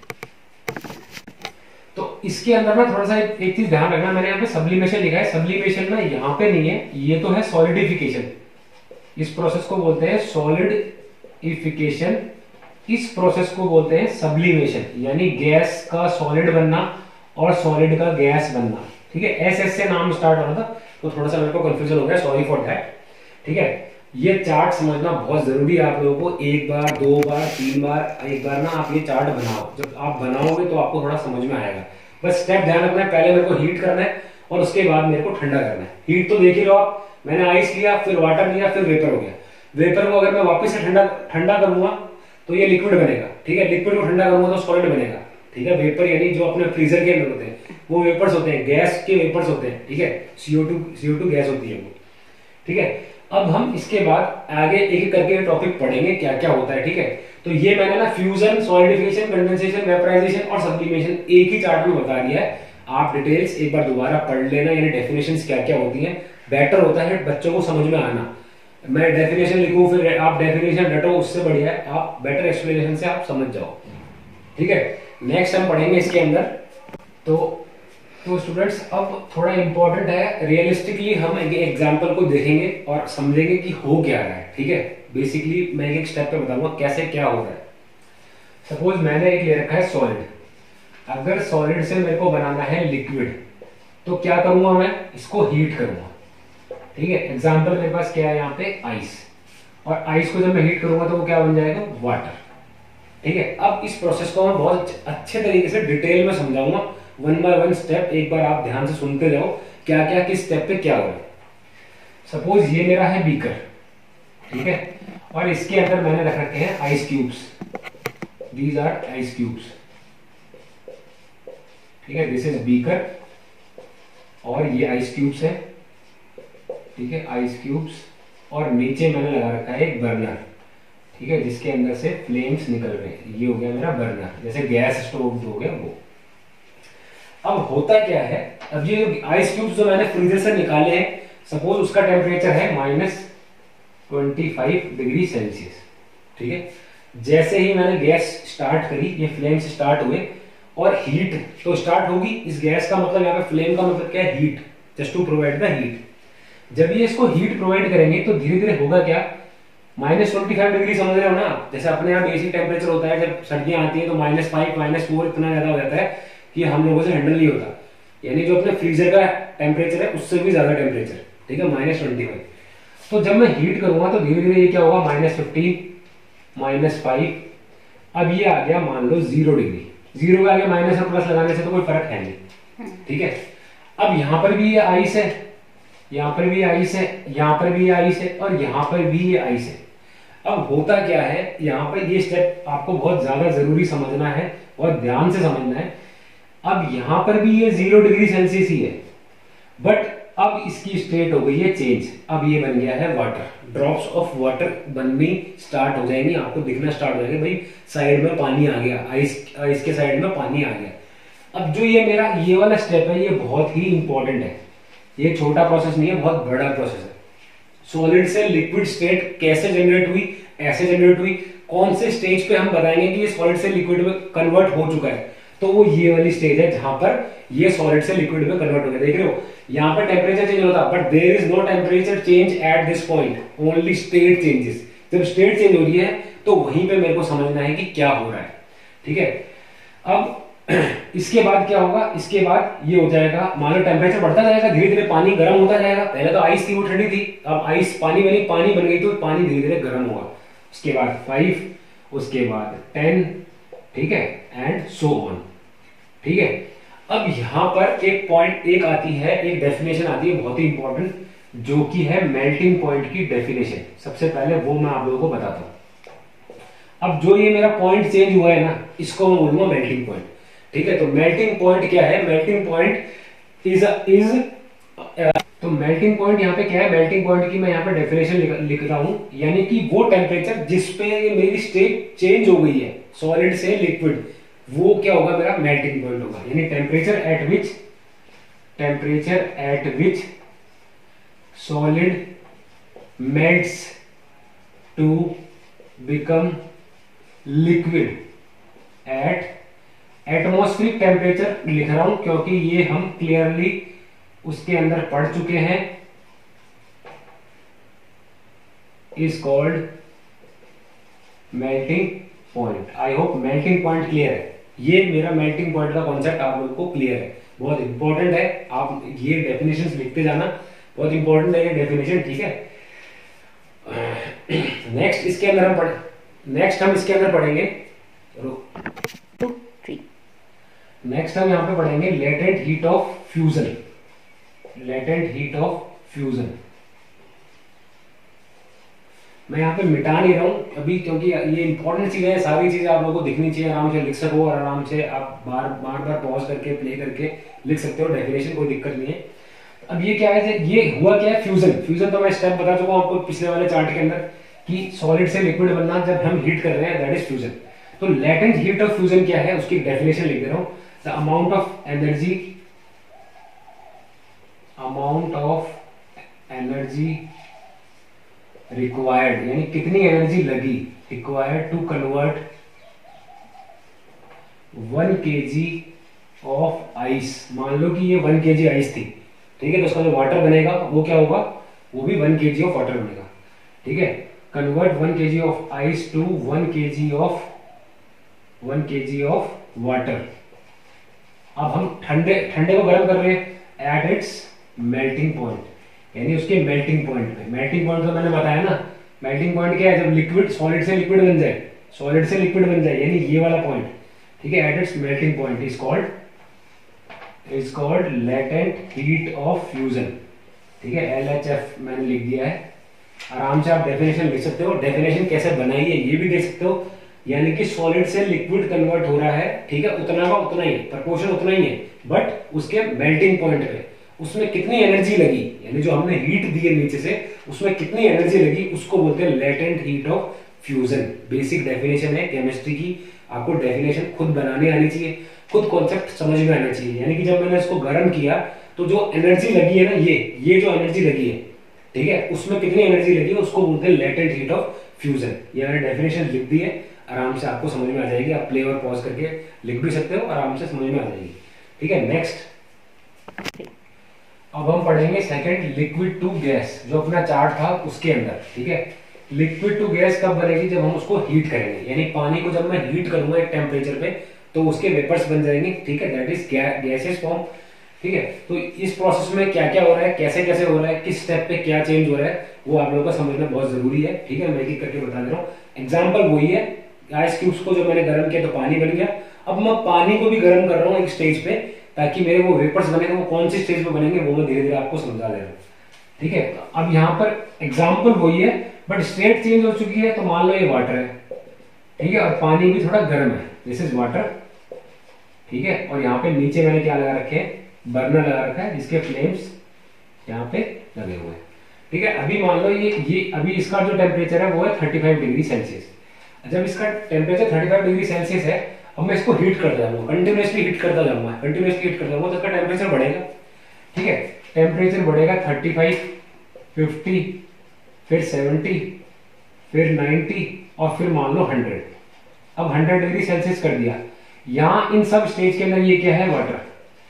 तो इसके अंदर ना थोड़ा सा एक, एक चीज ध्यान रखना, मैंने यहाँ पे सब्लिमेशन लिखा है, सब्लिमेशन ना यहाँ पे नहीं है, ये तो है सॉलिडिफिकेशन। इस प्रोसेस को बोलते हैं सॉलिडिफिकेशन, इस प्रोसेस को बोलते हैं सब्लिमेशन, यानी गैस का सॉलिड बनना और सॉलिड का गैस बनना, ठीक है। एस एस से नाम स्टार्ट हो रहा था तो थोड़ा सा मेरे को कंफ्यूजन हो गया, सॉरी फॉर दैट, ठीक है। ये चार्ट समझना बहुत जरूरी है आप लोगों को, एक बार, दो बार, तीन बार, एक बार ना आप ये चार्ट बनाओ, जब आप बनाओगे तो आपको थोड़ा समझ में आएगा। बस स्टेप ध्यान रखना है, पहले मेरे को हीट करना है और उसके बाद मेरे को ठंडा करना है। हीट तो देख ही लो आप, मैंने आइस लिया, फिर वाटर लिया, फिर वेपर हो गया। वेपर को अगर मैं वापस से ठंडा ठंडा करूंगा तो ये लिक्विड बनेगा, ठीक है। लिक्विड को ठंडा करूंगा तो सॉलिड बनेगा, ठीक है। वेपर यानी जो अपने फ्रीजर के अंदर होते हैं वो वेपर्स होते हैं, गैस के वेपर्स होते हैं, ठीक है। CO two CO two gas होती है वो, ठीक है। अब हम इसके बाद आगे एक एक करके टॉपिक पढ़ेंगे क्या क्या होता है, ठीक है। तो ये मैंने ना फ्यूजन, सॉलिडिफिकेशन, कंडेंसेशन, वेपराइजेशन और सब्लिमेशन एक ही चार्ट में बता दिया है। आप डिटेल्स एक बार दोबारा पढ़ लेना, यानी डेफिनेशंस क्या क्या होती हैं। बेटर होता है बच्चों को समझ में आना, मैं डेफिनेशन लिखूं फिर आप डेफिनेशन रटो, उससे बढ़िया है आप बेटर एक्सप्लेनेशन से आप समझ जाओ, ठीक है। नेक्स्ट हम पढ़ेंगे इसके अंदर। तो तो स्टूडेंट्स अब थोड़ा इंपॉर्टेंट है, रियलिस्टिकली हम एक एग्जांपल को देखेंगे और समझेंगे कि हो क्या रहा है, ठीक है। बेसिकली मैं एक एक स्टेप पे बताऊंगा कैसे क्या हो रहा है। सपोज मैंने एक ले रखा है सॉलिड, अगर सॉलिड से मेरे को बनाना है लिक्विड तो क्या करूंगा, मैं इसको हीट करूंगा, ठीक है। एग्जाम्पल मेरे पास क्या है यहाँ पे, आइस, और आइस को जब मैं हीट करूंगा तो वो क्या बन जाएगा, वाटर, ठीक है। अब इस प्रोसेस को मैं बहुत अच्छे तरीके से डिटेल में समझाऊंगा, वन बाय वन स्टेप, एक बार आप ध्यान से सुनते जाओ क्या क्या किस स्टेप पे क्या हो रहा है। सपोज ये मेरा है बीकर, ठीक है, और इसके अंदर मैंने रख रखे हैं ice cubes, these are ice cubes, ठीक है। दिस इज बीकर और ये आइस क्यूब्स है, ठीक है, आइस क्यूब्स, और नीचे मैंने लगा रखा है एक बर्नर, ठीक है, जिसके अंदर से फ्लेम्स निकल रहे हैं। ये हो गया मेरा बर्नर, जैसे गैस स्टोव हो गया वो। अब होता क्या है, अब ये आइस क्यूब्स जो मैंने फ्रीजर से निकाले हैं, सपोज उसका टेम्परेचर है minus twenty five degree Celsius, ठीक है। जैसे ही मैंने गैस स्टार्ट करी, ये फ्लेम्स स्टार्ट हुए और हीट तो स्टार्ट होगी। इस गैस का मतलब यहाँ पे फ्लेम का मतलब क्या है, heat, just to provide the heat. जब ये इसको हीट प्रोवाइड करेंगे तो धीरे धीरे होगा क्या, माइनस ट्वेंटी फाइव डिग्री समझ रहे हो ना, जैसे अपने यहाँ बेसिक टेम्परेचर होता है, जब सर्दियां आती है तो माइनस फाइव माइनस फोर इतना ज्यादा हो जाता है कि हम लोगों से हैंडल नहीं होता, यानी जो अपने फ्रीजर का टेम्परेचर है उससे भी ज्यादा टेम्परेचर, ठीक है, माइनस ट्वेंटी फाइव। तो जब मैं हीट करूंगा तो धीरे धीरे ये क्या होगा, माइनस फिफ्टीन, माइनस फाइव, अब ये आ गया मान लो जीरो डिग्री। जीरो के आगे माइनस और प्लस लगाने से तो कोई फर्क है नहीं, ठीक है। अब यहाँ पर भी ये आइस है, यहाँ पर भी आइस है, यहाँ पर भी आइस है, और यहाँ पर भी ये आइस है। अब होता क्या है, यहाँ पर ये स्टेप आपको बहुत ज्यादा जरूरी समझना है और ध्यान से समझना है। अब यहाँ पर भी ये जीरो डिग्री सेल्सियस ही है, बट अब इसकी स्टेट हो गई है चेंज। अब ये बन गया है वाटर, ड्रॉप्स ऑफ वाटर बननी स्टार्ट हो जाएंगी, आपको दिखना स्टार्ट हो जाएगा, भाई साइड में पानी आ गया, आइस आइस के साइड में पानी आ गया। अब जो ये मेरा ये वाला स्टेप है, ये बहुत ही इंपॉर्टेंट है, ये छोटा प्रोसेस नहीं है, बहुत बड़ा प्रोसेस है। सॉलिड से लिक्विड स्टेट कैसे जनरेट हुई, ऐसे जनरेट हुई, कौन से स्टेज पे हम बताएंगे कि ये सॉलिड से लिक्विड में कन्वर्ट हो चुका है, तो वो ये वाली स्टेज है जहां पर ये सॉलिड से लिक्विड में कन्वर्ट हो गया। देख रहे हो यहाँ पर टेम्परेचर चेंज होता है, but there is no temperature change at this point, only state changes. जब स्टेट चेंज हो रही है तो वहीं पे मेरे को समझना है कि क्या हो रहा है, ठीक है। अब इसके बाद क्या होगा, इसके बाद ये हो जाएगा, मान लो टेम्परेचर बढ़ता जाएगा, धीरे धीरे पानी गर्म होता जाएगा। पहले तो आइस थी, वो ठंडी थी, अब आइस पानी बनी, पानी बन गई तो पानी धीरे धीरे गर्म होगा। उसके बाद फाइव, उसके बाद टेन, ठीक है, एंड सो ऑन, ठीक है। अब यहां पर एक पॉइंट एक आती है, एक डेफिनेशन आती है बहुत ही इंपॉर्टेंट, जो कि है मेल्टिंग पॉइंट की डेफिनेशन। सबसे पहले वो मैं आप लोगों को बताता हूं। अब जो ये मेरा पॉइंट चेंज हुआ है ना, इसको मैं बोलूंगा मेल्टिंग पॉइंट, ठीक है। तो मेल्टिंग पॉइंट क्या है, मेल्टिंग पॉइंट इज इज तो मेल्टिंग पॉइंट यहाँ पे क्या है, मेल्टिंग पॉइंट की मैं यहाँ पे डेफिनेशन लिख, लिख रहा हूं, यानी कि वो टेम्परेचर जिस पे मेरी स्टेट चेंज हो गई है सॉलिड से लिक्विड, वो क्या होगा, मेरा मेल्टिंग पॉइंट होगा। यानी temperature at which temperature at which solid melts to become liquid at atmospheric temperature लिख रहा हूं क्योंकि ये हम क्लियरली उसके अंदर पढ़ चुके हैं, is called melting point. I hope melting point clear है। ये मेरा मेल्टिंग पॉइंट का कॉन्सेप्ट आप लोगों को क्लियर है, बहुत इंपॉर्टेंट है। आप ये डेफिनेशंस लिखते जाना, बहुत इंपॉर्टेंट है ये डेफिनेशन, ठीक है। नेक्स्ट इसके अंदर हम पढ़ नेक्स्ट हम इसके अंदर पढ़ेंगे नेक्स्ट हम यहां पे पढ़ेंगे latent heat of fusion. Latent heat of fusion मैं यहाँ पे मिटा नहीं रहा हूं अभी, क्योंकि ये इंपॉर्टेंट चीज है। सारी चीजें आप लोगों को दिखनी चाहिए, आराम से लिख सको और आराम से आप बार बार बार पॉज करके प्ले करके लिख सकते हो। डेफिनेशन कोई दिक्कत नहीं है। अब ये क्या है, ये हुआ क्या है, फ्यूजन। फ्यूजन तो मैं स्टेप बता चुका हूं आपको पिछले वाले चार्ट के अंदर कि सॉलिड से लिक्विड बनना जब हम हीट कर रहे हैं, दैट इज फ्यूजन। तो लेटेंट हीट ऑफ फ्यूजन क्या है, उसकी डेफिनेशन लिख दे रहा हूं। The amount of energy amount of energy required, यानी कितनी एनर्जी लगी, required to convert one KG of ice. मान लो कि ये वन केजी आइस थी, ठीक है, तो उसका जो वाटर बनेगा वो क्या होगा, वो भी वन केजी ऑफ वाटर बनेगा, ठीक है। Convert one KG of ice to one KG of one KG of water. अब हम ठंडे ठंडे को गर्म कर रहे हैं एट इट्स मेल्टिंग पॉइंट, यानी उसके मेल्टिंग पॉइंट पे। मेल्टिंग पॉइंट तो मैंने बताया ना, मेल्टिंग पॉइंट क्या है, जब लिक्विड सॉलिड से लिक्विड बन जाए, सॉलिड से लिक्विड बन जाए, यानी ये वाला पॉइंट, ठीक है। At its melting point is called is called latent heat of fusion, ठीक है। एल एच एफ मैंने लिख दिया है। आराम से आप डेफिनेशन लिख सकते हो। डेफिनेशन कैसे बनाई है ये भी देख सकते हो, यानी कि सॉलिड से लिक्विड कन्वर्ट हो रहा है, ठीक है, उतना का उतना ही, प्रपोर्शन उतना ही है, बट उसके मेल्टिंग पॉइंट पे उसमें कितनी एनर्जी लगी, यानी जो हमने हीट दी है नीचे से, उसमें कितनी एनर्जी लगी, उसको बोलते हैं latent heat of fusion. Basic definition है केमिस्ट्री की। आपको डेफिनेशन खुद बनाने आनी चाहिए, खुद कॉन्सेप्ट समझ में आना चाहिए। यानी कि जब मैंने इसको गर्म किया तो जो एनर्जी लगी है ना, ये ये जो एनर्जी लगी है, ठीक है, उसमें कितनी एनर्जी लगी है, उसको बोलते हैं लेटेंट हीट ऑफ फ्यूजन। ये मैंने डेफिनेशन लिख दी है, आराम से आपको समझ में आ जाएगी। आप प्ले और पॉज करके लिख भी सकते हो, आराम से समझ में आ जाएगी, ठीक है। नेक्स्ट अब हम पढ़ेंगे सेकंड, लिक्विड टू गैस, जो अपना चार्ट था उसके अंदर, ठीक है। लिक्विड टू गैस कब बनेगी, जब हम उसको हीट करेंगे, यानी पानी को जब मैं हीट करूंगा एक टेम्परेचर पे तो उसके वेपर्स बन जाएंगे, ठीक है, दैट इज गैसेस फॉर्म, ठीक है। तो इस प्रोसेस में क्या क्या हो रहा है, कैसे कैसे हो रहा है, किस स्टेप पे क्या चेंज हो रहा है, वो आप लोगों को समझना बहुत जरूरी है, ठीक है। मैं एक करके बता दे रहा हूँ। एग्जाम्पल वही है, आइस क्यूब्स को जब मैंने गर्म किया तो पानी बन गया। अब मैं पानी को भी गर्म कर रहा हूँ एक स्टेज पे, ताकि मेरे वो वेपर्स बनेंगे, वो कौन सी स्टेज पे बनेंगे वो मैं धीरे धीरे आपको समझा दे रहा हूँ, ठीक है। अब यहाँ पर एग्जाम्पल वही है, बट स्टेट चेंज हो चुकी है। तो मान लो ये वाटर है, ठीक है, और पानी भी थोड़ा गर्म है, दिस इज वाटर, ठीक है। और यहाँ पे नीचे मैंने क्या लगा रखे हैं, बर्नर लगा रखा है, जिसके फ्लेम्स यहाँ पे लगे हुए हैं, ठीक है। अभी मान लो ये ये अभी इसका जो टेम्परेचर है वो है थर्टी फाइव डिग्री सेल्सियस। जब इसका temperature thirty five degree Celsius है, अब मैं इसको हीट करता जाऊंगा, कंटिन्यूसली हीट करता जाऊंगा, कंटिन्यूसली हीट करता जाऊंगा, तो इसका टेम्परेचर बढ़ेगा, ठीक है। टेम्परेचर बढ़ेगा थर्टी फाइव, फिफ्टी, फिर सेवेंटी, फिर नाइंटी और फिर मान लो हंड्रेड। अब हंड्रेड डिग्री सेल्सियस कर दिया। यहाँ इन सब स्टेज के अंदर ये क्या है, वाटर,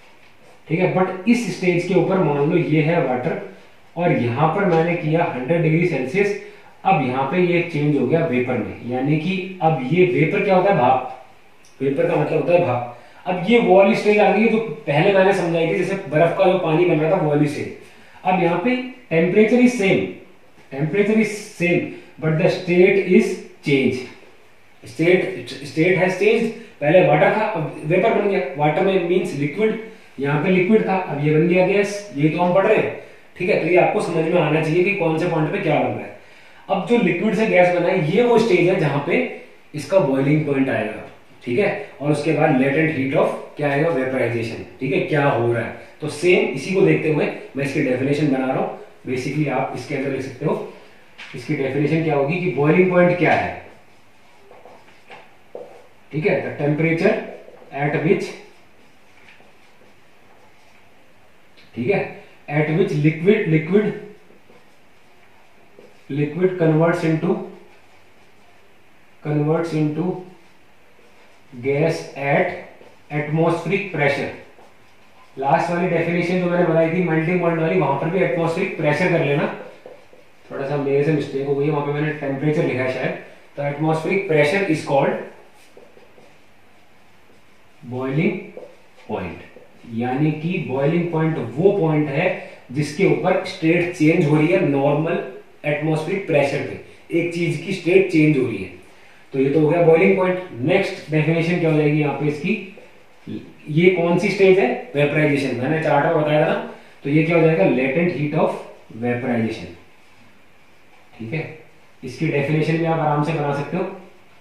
ठीक है। बट इस स्टेज के ऊपर मान लो ये है वाटर, और यहां पर मैंने किया हंड्रेड डिग्री सेल्सियस। अब यहाँ पे ये चेंज हो गया वेपर में, यानी कि अब ये वेपर क्या होता है, भाप। वेपर का मतलब होता है भाप। अब ये वो वाली स्टेज आ गई है जो पहले मैंने समझाई थी, जैसे बर्फ का जो पानी बन रहा था वो वाली स्टेज। अब यहाँ पे temperature is same, temperature is same but the state is change. State state has change. पहले वाटर था, अब वेपर बन गया। वाटर में मींस लिक्विड, यहाँ पे लिक्विड था, अब ये बन गया गैस। ये तो हम पढ़ रहे हैं, ठीक है। तो ये आपको समझ में आना चाहिए कि कौन से पॉइंट पे क्या बन रहा है। अब जो लिक्विड से गैस बना है, ये वो स्टेज है जहां पे इसका बॉइलिंग पॉइंट आएगा, ठीक है। और उसके बाद लेटेंट हीट ऑफ क्या आएगा, वेपराइजेशन, ठीक है, क्या हो रहा है। तो सेम इसी को देखते हुए मैं इसकी डेफिनेशन बना रहा हूं। बेसिकली आप इसके अंदर लिख सकते हो, इसकी डेफिनेशन क्या होगी कि बॉइलिंग पॉइंट क्या है, ठीक है। द टेम्परेचर एट विच, ठीक है, at which liquid liquid liquid converts into converts into gas at atmospheric pressure। Last वाली डेफिनेशन जो मैंने बताई थी मेल्टिंग पॉइंट वाली, वहां पर भी एटमॉस्फेरिक प्रेशर कर लेना। थोड़ा सा मेरे से मिस्टेक हो गई है, वहां पे मैंने टेम्परेचर लिखा है शायद। तो atmospheric pressure is called boiling point, यानी कि बॉइलिंग पॉइंट वो पॉइंट है जिसके ऊपर स्टेट चेंज हो रही है नॉर्मल एटमॉस्फेरिक प्रेशर पे, एक चीज की स्टेट चेंज हो रही है। तो ये तो हो गया बॉइलिंग पॉइंट। नेक्स्ट डेफिनेशन क्या हो जाएगी यहाँ पे इसकी, ये कौन सी स्टेज है, वेपराइजेशन। मैंने चार्ट में बताया था ना, तो ये क्या हो जाएगा, लेटेंट हीट ऑफ वेपराइजेशन, ठीक है। इसकी डेफिनेशन भी आप आराम से बना सकते हो,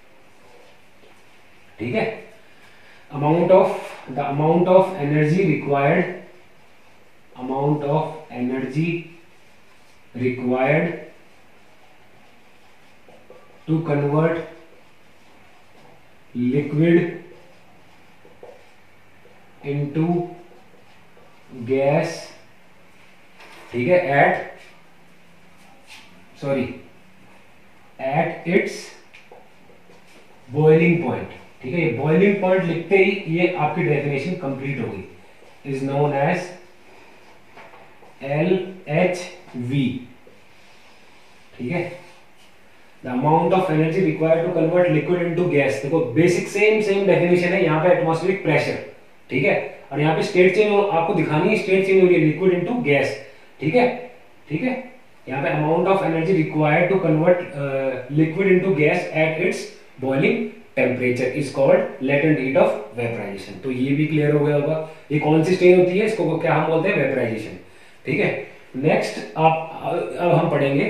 ठीक है। Amount of the amount of energy required amount of energy required to convert liquid into gas, ठीक है, at sorry at its boiling point, ठीक है। ये बॉइलिंग पॉइंट लिखते ही ये आपकी डेफिनेशन कंप्लीट हो गई। Is known as L H V, ठीक है। The amount of energy required to convert liquid into gas. देखो बेसिक सेम सेम डेफिनेशन है, यहाँ पे एटमॉस्फेरिक प्रेशर, ठीक है, और यहाँ पे स्टेट चेंज आपको दिखानी है, स्टेट चेंज हो रही है लिक्विड इनटू गैस, ठीक है, ठीक है। यहाँ पे amount of energy required to convert liquid into gas at its boiling temperature is called latent heat of vaporization. तो ये भी क्लियर हो गया होगा, ये कौन सी स्टेज होती है, इसको क्या हम बोलते हैं, वेपराइजेशन, ठीक है। नेक्स्ट आप अब हम पढ़ेंगे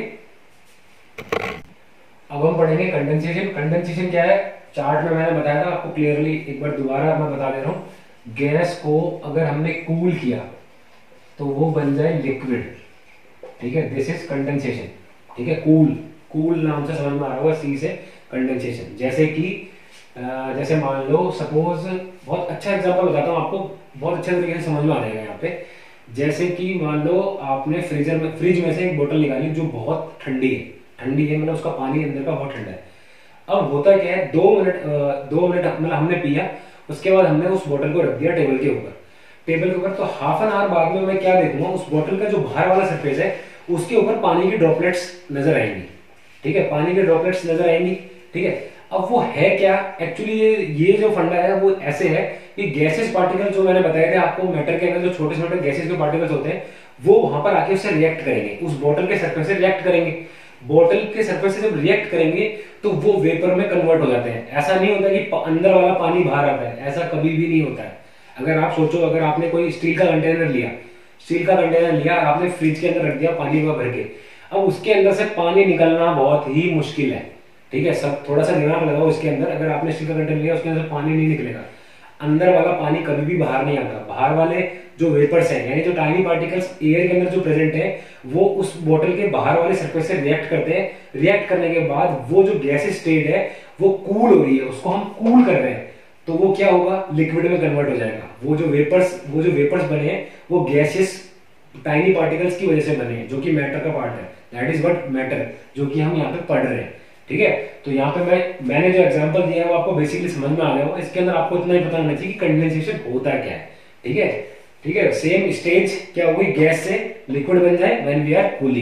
अब हम पढ़ेंगे कंडेंसेशन। कंडेंसेशन क्या है, चार्ट में मैंने बताया था आपको क्लियरली, एक बार दोबारा मैं बता दे रहा हूं। गैस को अगर हमने कूल किया तो वो बन जाए लिक्विड, ठीक है, दिस इज कंडेंसेशन, ठीक है। कूल कूल नाम से समझ में आ रहा होगा, सी से कंडेंसेशन। जैसे कि जैसे मान लो सपोज, बहुत अच्छा एग्जांपल बताता हूँ आपको, बहुत अच्छे तरीके से समझ में आ जाएगा यहाँ पे। जैसे कि मान लो आपने फ्रीजर में फ्रिज में से एक बोतल निकाली जो बहुत ठंडी है, ठंडी है मतलब उसका पानी अंदर का बहुत ठंडा है। अब होता क्या है, दो मिनट दो मिनट मतलब हमने पिया, उसके बाद हमने उस बोतल को रख दिया टेबल के ऊपर टेबल के ऊपर तो हाफ एन आवर बाद में मैं क्या देखूंगा, उस बोतल का जो बाहर वाला सरफेस है उसके ऊपर पानी की ड्रॉपलेट्स नजर आएंगी, ठीक है, पानी की ड्रॉपलेट्स नजर आएंगी, ठीक है। अब वो है क्या एक्चुअली, ये ये जो फंडा है वो ऐसे है कि गैसेस पार्टिकल जो मैंने बताया था आपको, मैटर के अंदर जो छोटे छोटे गैसेस के पार्टिकल्स होते हैं वो वहां पर आके उससे रिएक्ट करेंगे, उस बोतल के सरफेस से रिएक्ट करेंगे। बोतल के सरफेस से जब रिएक्ट करेंगे तो वो वेपर में कन्वर्ट हो जाते हैं। ऐसा नहीं होता कि अंदर वाला पानी बाहर आता है, ऐसा कभी भी नहीं होता है। अगर आप सोचो, अगर आपने कोई स्टील का कंटेनर लिया स्टील का कंटेनर लिया आपने फ्रिज के अंदर रख दिया पानी में भर के, अब उसके अंदर से पानी निकलना बहुत ही मुश्किल है, ठीक है। सब थोड़ा सा दिमाग लगाओ इसके अंदर, अगर आपने स्टील का कंटेनर लिया उसके अंदर पानी नहीं निकलेगा, अंदर वाला पानी कभी भी बाहर नहीं आता। बाहर वाले जो वेपर्स हैं यानी जो टाइनी पार्टिकल्स एयर के अंदर जो प्रेजेंट है वो उस बोतल के बाहर वाले सरफेस से रिएक्ट करते हैं। रिएक्ट करने के बाद वो जो गैसेस स्टेट है वो कूल हो रही है, उसको हम कूल कर रहे हैं, तो वो क्या होगा, लिक्विड में कन्वर्ट हो जाएगा। वो जो वेपर्स वो जो वेपर्स बने हैं वो गैसेस टाइनी पार्टिकल्स की वजह से बने हैं, जो कि मैटर का पार्ट है, दैट इज व्हाट मैटर, जो कि हम यहाँ पे पढ़ रहे हैं, ठीक है। तो यहाँ पे मैं मैंने जो एग्जांपल दिया है वो आपको बेसिकली समझ में आ गया होगा। इसके अंदर आपको इतना ही पता होना चाहिए कि कंडेंसेशन होता क्या है, ठीक है, ठीक है। सेम स्टेज क्या होगी, गैस से लिक्विड बन जाए व्हेन वी आर कूलिंग,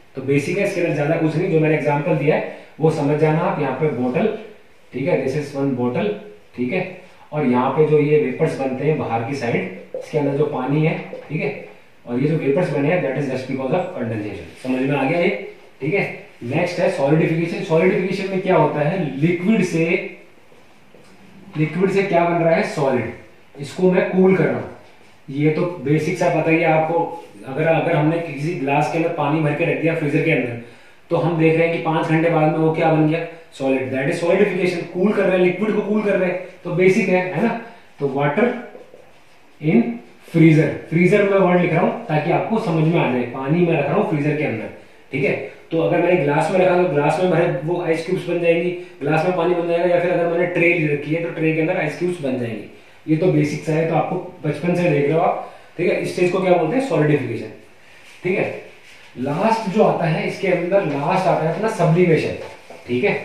तो बेसिक है, इसके अंदर ज्यादा कुछ नहीं, जो मैंने एग्जांपल दिया है वो समझ जाना आप। यहाँ पे बोतल, ठीक है, दिस इज वन बोतल, ठीक है, और यहाँ पे जो ये वेपर्स बनते हैं बाहर की साइड, इसके अंदर जो पानी है, ठीक है, और ये जो वेपर्स बने हैं that is just because of condensation. समझ में आ गया ये, ठीक है। नेक्स्ट है सॉलिडिफिकेशन। सॉलिडिफिकेशन में क्या होता है, लिक्विड से लिक्विड से क्या बन रहा है, सॉलिड, इसको मैं कूल कर रहा हूं। ये तो बेसिक सा पता ही है आपको। अगर अगर हमने किसी ग्लास के अंदर पानी भर के रख दिया फ्रीजर के अंदर, तो हम देख रहे हैं कि पांच घंटे बाद में वो क्या बन गया, solid, that is solidification. Cool कर रहे हैं, लिक्विड को कूल कर रहे हैं, तो बेसिक है है ना। तो वाटर इन फ्रीजर, फ्रीजर में वर्ड लिख रहा हूं ताकि आपको समझ में आ जाए, पानी में रख रहा हूं फ्रीजर के अंदर, ठीक है। तो अगर मैंने ग्लास में रखा तो ग्लास में भरे वो आइस क्यूब्स बन जाएंगी, ग्लास में पानी बन जाएगा, या फिर अगर मैंने ट्रे रखी है तो ट्रे के अंदर आइस क्यूब्स बन जाएंगी। ये तो बेसिक सा है, तो आपको बचपन से देख रहे हो आप, ठीक है। इस स्टेज को क्या बोलते हैं, सॉलिडिफिकेशन, ठीक है। लास्ट जो आता है इसके अंदर, लास्ट आता है अपना सब्लिमेशन, ठीक है।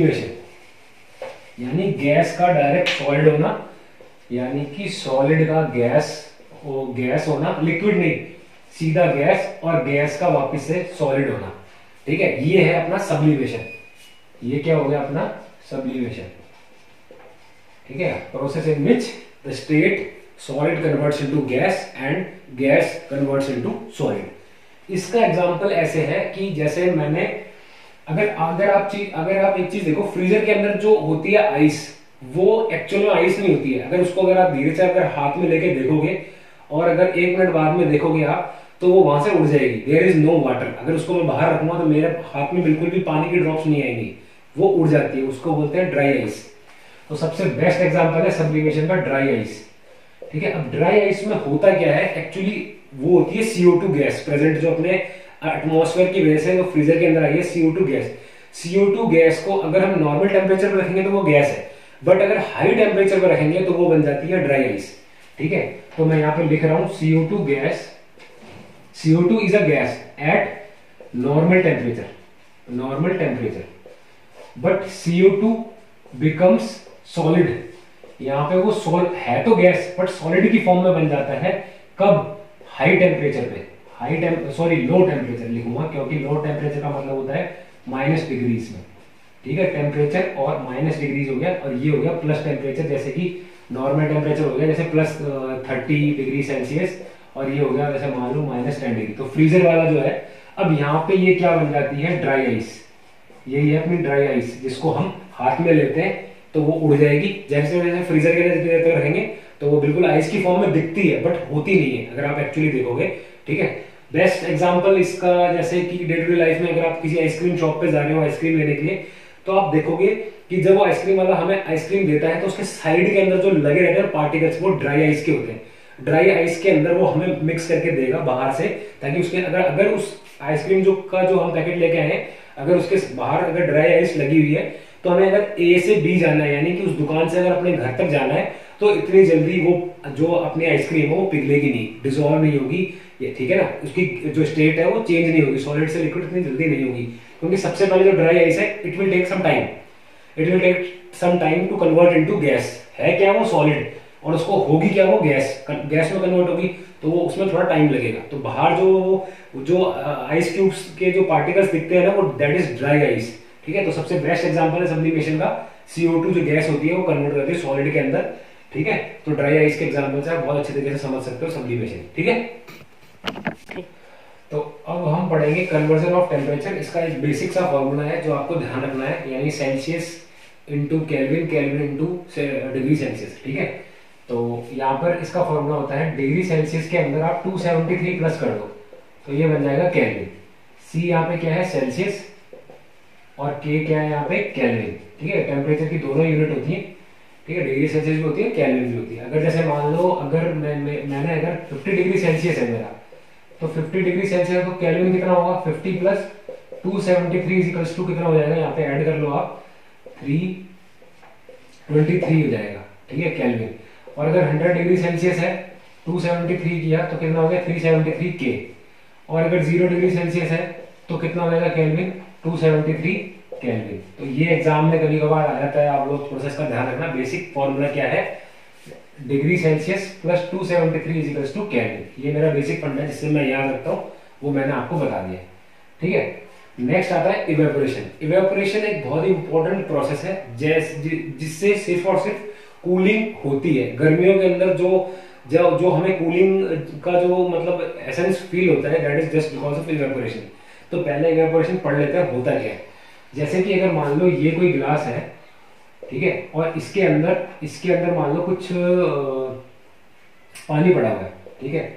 सब्लिमेशन यानी गैस का डायरेक्ट सॉलिड होना, यानी कि सॉलिड का गैस वो गैस होना, लिक्विड नहीं, सीधा गैस, और गैस का वापस से सॉलिड होना, ठीक है। ये है अपना सब्लिमेशन। ये क्या हो गया अपना सब्लिमेशन, ठीक है। Process in which the state solid converts into gas and gas converts into solid. इसका एग्जांपल ऐसे है कि जैसे मैंने अगर अगर आप चीज अगर आप एक चीज देखो, फ्रीजर के अंदर जो होती है आइस, वो एक्चुअल में आइस नहीं होती है। अगर उसको अगर आप धीरे से अगर हाथ में लेके देखोगे और अगर एक मिनट बाद में देखोगे आप, तो वो वहां से उड़ जाएगी, देयर इज नो वाटर। अगर उसको मैं बाहर रखूंगा तो मेरे हाथ में बिल्कुल भी पानी की ड्रॉप्स नहीं आएंगी, वो उड़ जाती है, उसको बोलते हैं ड्राई आइस। तो सबसे बेस्ट एग्जांपल है सब्लिमेशन का ड्राई आइस, ठीक है। अब ड्राई आइस में होता क्या है, एक्चुअली वो होती है C O two gas present, जो अपने एटमॉस्फेयर की वजह से वो फ्रीजर के अंदर आई है, C O two gas. C O two gas को अगर हम नॉर्मल टेम्परेचर पर रखेंगे तो वो गैस है, बट अगर हाई टेम्परेचर पर रखेंगे तो वो बन जाती है ड्राई आइस, ठीक है। तो मैं यहाँ पे लिख रहा हूं C O two gas, C O two is a gas at normal temperature, normal temperature, but C O two becomes solid। यहाँ पे वो सॉलिड है तो गैस, बट सॉलिड की फॉर्म में बन जाता है कब, हाई टेम्परेचर पे, high temp sorry low temperature लिखूंगा, क्योंकि लो टेम्परेचर का मतलब होता है माइनस डिग्रीज में, ठीक है। टेम्परेचर और माइनस डिग्रीज हो गया, और ये हो गया प्लस टेम्परेचर, जैसे कि नॉर्मल टेम्परेचर हो गया जैसे प्लस थर्टी डिग्री सेल्सियस, और ये हो गया जैसे मान लो माइनस टेन डिग्री। तो फ्रीजर वाला जो है, अब यहाँ पे ये क्या बन जाती है, ड्राई आइस। यही है अपनी ड्राई आइस, जिसको हम हाथ में लेते हैं तो वो उड़ जाएगी। जैसे जैसे फ्रीजर के अंदर जितनी देर तक रहेंगे तो वो बिल्कुल आइस की फॉर्म में दिखती है, बट होती नहीं है अगर आप एक्चुअली देखोगे, ठीक है। बेस्ट एग्जाम्पल इसका, जैसे कि डे टू डे लाइफ में अगर आप किसी आइसक्रीम शॉप पे जा रहे हो आइसक्रीम लेने के लिए, तो आप देखोगे कि जब वो आइसक्रीम वाला हमें आइसक्रीम देता है तो उसके साइड के अंदर जो लगे रहते हैं पार्टिकल्स, वो ड्राई आइस के होते हैं। ड्राई आइस के अंदर वो हमें मिक्स करके देगा बाहर से, ताकि उसके अगर अगर उस आइसक्रीम जो का जो हम पैकेट लेके आए हैं, अगर उसके बाहर अगर ड्राई आइस लगी हुई है, तो हमें अगर ए से बी जाना है, यानी कि उस दुकान से अगर अपने घर तक जाना है, तो इतनी जल्दी वो जो अपनी आइसक्रीम है वो पिघलेगी नहीं, डिसॉल्व नहीं होगी, ये ठीक है ना। उसकी जो स्टेट है वो चेंज नहीं होगी, सॉलिड से लिक्विड इतनी जल्दी नहीं होगी, क्योंकि सबसे पहले जो ड्राई आइस है it will take some time, it will take some time to convert into gas. है क्या वो सॉलिड, और उसको होगी क्या वो गैस, गैस में कन्वर्ट होगी, तो वो उसमें थोड़ा टाइम लगेगा। तो बाहर जो जो आइस क्यूब्स के जो पार्टिकल्स दिखते हैं ना, वो दैट इज ड्राई आइस, ठीक है। तो सबसे बेस्ट एग्जांपल है सब्लिमेशन का, सी ओ टू जो गैस होती है वो कन्वर्ट करती है सॉलिड के अंदर, ठीक है। तो ड्राई आइस के एग्जांपल से आप बहुत अच्छे तरीके से समझ सकते हो सब्लिमेशन, ठीक है। तो अब हम पढ़ेंगे कन्वर्जन ऑफ टेम्परेचर। इसका एक बेसिक सा फॉर्मूला है जो आपको ध्यान रखना है, यानी Celsius into Kelvin, Kelvin into degree Celsius, ठीक है। तो यहाँ पर इसका फॉर्मूला होता है, डिग्री सेल्सियस के अंदर आप टू सेवेंटी थ्री प्लस कर दो तो ये बन जाएगा केल्विन। सी यहाँ पे क्या है, सेल्सियस, और के क्या है यहाँ पे, केल्विन, ठीक है। टेम्परेचर की दोनों यूनिट होती है, ठीक है। डिग्री सेल्सियस भी होती है, केल्विन भी होती है। अगर जैसे मान लो अगर मैं, मैं मैंने अगर फिफ्टी डिग्री सेल्सियस है मेरा, तो फिफ्टी डिग्री सेल्सियस तो केल्विन कितना होगा, fifty plus two seventy three equals to कितना हो जाएगा, यहाँ पे ऐड कर लो आप, थ्री ट्वेंटी थ्री हो जाएगा, ठीक है, केल्विन। और अगर हंड्रेड डिग्री सेल्सियस है, टू सेवेंटी थ्री किया तो कितना हो गया, थ्री सेवेंटी थ्री के। और अगर जीरो डिग्री सेल्सियस है तो कितना हो जाएगा Kelvin, two seventy three Kelvin. तो ये एग्जाम में कभी कभार आ जाता है, आप लोग प्रोसेस का ध्यान रखना। बेसिक फॉर्मूला क्या है, degree Celsius plus two seventy three is equals to Kelvin. ये मेरा बेसिक फंडा है जिससे मैं याद रखता हूँ, वो मैंने आपको बता दिया। ठीक है। नेक्स्ट आता है इवेपोरेशन। इवेपोरेशन एक बहुत ही इंपॉर्टेंट प्रोसेस है जैस जि, जिससे सिर्फ और सिर्फ कूलिंग होती है। गर्मियों के अंदर जो जो जो हमें कूलिंग का जो मतलब एसेंस फील होता है that is just because of evaporation. तो पहले इवेपोरेशन पढ़ लेते हैं होता क्या है। जैसे कि अगर मान लो ये कोई ग्लास है, ठीक है, और इसके अंदर इसके अंदर मान लो कुछ पानी पड़ा हुआ है, ठीक है,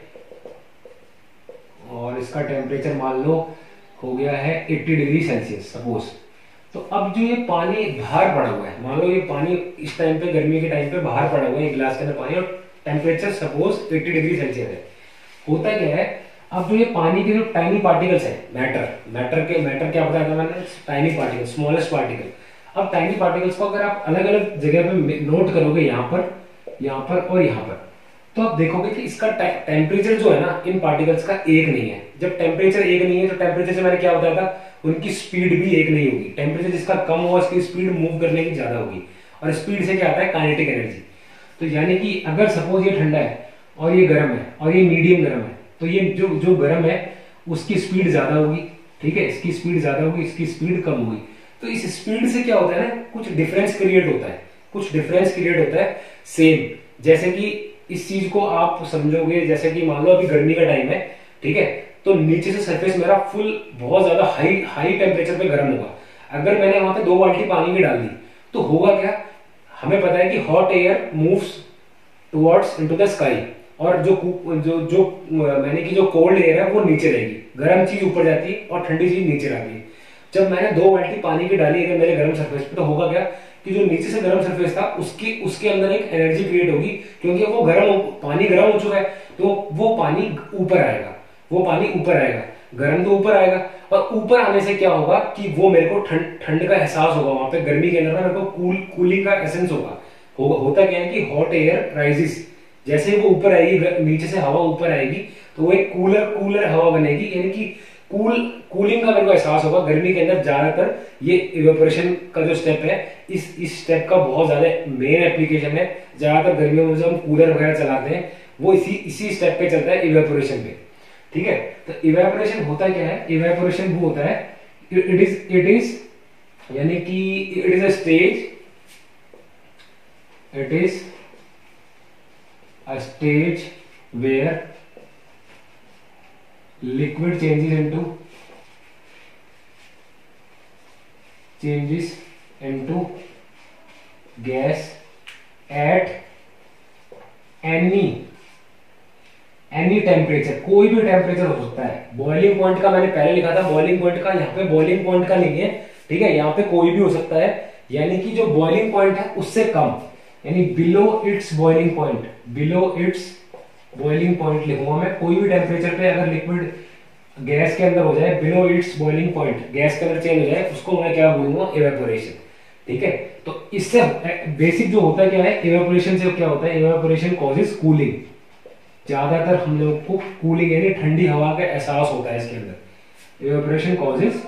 और इसका टेम्परेचर मान लो हो गया है अस्सी डिग्री सेल्सियस सपोज। तो अब जो ये पानी बाहर पड़ा हुआ है, मान लो ये पानी इस टाइम पे गर्मी के टाइम पे बाहर पड़ा हुआ है गिलास के अंदर पानी, और टेम्परेचर सपोज अस्सी डिग्री सेल्सियस है। होता क्या है, अब जो ये पानी के जो टाइनी पार्टिकल्स है, मैटर मैटर के मैटर क्या बताया था मैंने, टाइनी पार्टिकल, स्मॉलेस्ट पार्टिकल। अब टाइनी पार्टिकल्स को अगर आप अलग अलग जगह पे नोट करोगे, यहाँ पर, यहाँ पर और यहाँ पर, तो आप देखोगे कि इसका टेम्परेचर जो है ना इन पार्टिकल्स का एक नहीं है। जब टेम्परेचर एक नहीं है तो टेम्परेचर से मैंने क्या बताया था, उनकी स्पीड भी एक नहीं होगी। टेम्परेचर जिसका कम होगा उसकी स्पीड मूव करने की ज्यादा होगी, और स्पीड से क्या आता है, काइनेटिक एनर्जी। तो यानी कि अगर सपोज ये ठंडा है और ये गर्म है और ये मीडियम गर्म है, तो ये जो जो गर्म है उसकी स्पीड ज्यादा होगी, ठीक है, इसकी स्पीड ज्यादा होगी, इसकी स्पीड कम होगी। तो इस स्पीड से क्या होता है ना, कुछ डिफरेंस क्रिएट होता है, कुछ डिफरेंस क्रिएट होता है। सेम जैसे कि इस चीज को आप समझोगे, जैसे कि मान लो अभी गर्मी का टाइम है, ठीक है, तो नीचे से सरफेस मेरा फुल बहुत ज्यादा हाई हाई टेम्परेचर पे गर्म होगा। अगर मैंने वहां पे दो बाल्टी पानी की डाल दी तो होगा क्या, हमें पता है कि hot air moves towards into the sky, और जो जो जो मैंने की जो कोल्ड एयर है वो नीचे रहेगी, गर्म चीज ऊपर जाती है और ठंडी चीज नीचे आती है। जब मैंने दो बाल्टी पानी की डाली अगर मेरे गर्म सरफेस पे, तो होगा क्या कि जो नीचे से गर्म सरफेस था उसकी उसके अंदर एक एनर्जी क्रिएट होगी, क्योंकि वो गर्म पानी गर्म हो चुका है, तो वो पानी ऊपर आएगा, वो पानी ऊपर आएगा, गर्म तो ऊपर आएगा, और ऊपर आने से क्या होगा कि वो मेरे को ठंड ठंड का एहसास होगा। वहां पे गर्मी के अंदर ना मेरे को कूल कूलिंग का एसेंस होगा। हो, होता क्या है कि हॉट एयर राइजेस, जैसे वो ऊपर आएगी, नीचे से हवा ऊपर आएगी, तो वो एक कूलर कूलर हवा बनेगी, यानी कि कूल कूलिंग का मेरे को एहसास होगा। गर्मी के अंदर ज्यादातर ये इवेपोरेशन का जो स्टेप है, इस इस स्टेप का बहुत ज्यादा मेन एप्लीकेशन है। ज्यादातर गर्मियों में जो हम कूलर वगैरह चलाते हैं वो इसी इसी स्टेप पे चलता है, इवेपोरेशन पे, ठीक है। तो इवेपोरेशन होता क्या है, इवेपोरेशन वो होता है, इट इज इट इज यानी कि it is a stage, it is a stage where liquid changes into changes into gas at any any temperature. कोई भी टेम्परेचर हो सकता है। बॉइलिंग पॉइंट का मैंने पहले लिखा था, बॉइलिंग पॉइंट का, यहाँ पे बॉइलिंग पॉइंट का नहीं है, ठीक है, यहाँ पे कोई भी हो सकता है, यानी कि जो बॉइलिंग पॉइंट है उससे कम, यानी below its boiling point, below its boiling point लिखूंगा मैं। कोई भी टेम्परेचर पे अगर लिक्विड गैस के अंदर हो जाए, below its boiling point, gas के अंदर चेंज हो जाए, उसको मैं क्या बोलूंगा, इवेपोरेशन, ठीक है। तो इससे बेसिक जो होता है क्या है, इवेपोरेशन से क्या होता है, इवेपोरेशन कॉजेस कूलिंग। ज्यादातर हम लोग को कूलिंग यानी ठंडी हवा का एहसास होता है इसके अंदर। इवेपोरेशन कॉजेस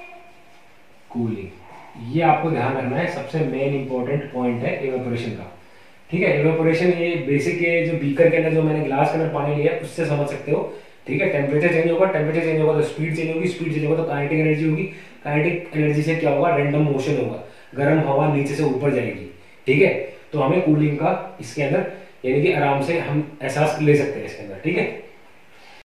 कूलिंग, ये आपको ध्यान रखना है, सबसे मेन इंपॉर्टेंट पॉइंट है इवेपोरेशन का, ठीक है। इवेपोरेशन ये बेसिक है, जो बीकर के अंदर जो मैंने ग्लास के अंदर पानी लिया उससे समझ सकते हो, ठीक है। टेम्परेचर चेंज होगा, टेम्परेचर चेंज होगा तो स्पीड चेंज होगी, स्पीड चेंज होगा तो काइनेटिक एनर्जी होगी, काइनेटिक एनर्जी से क्या होगा, रैंडम मोशन होगा, गर्म हवा नीचे से ऊपर जाएगी, ठीक है। तो हमें कूलिंग का इसके अंदर यानी कि आराम से हम एहसास ले सकते हैं इसके अंदर, ठीक है।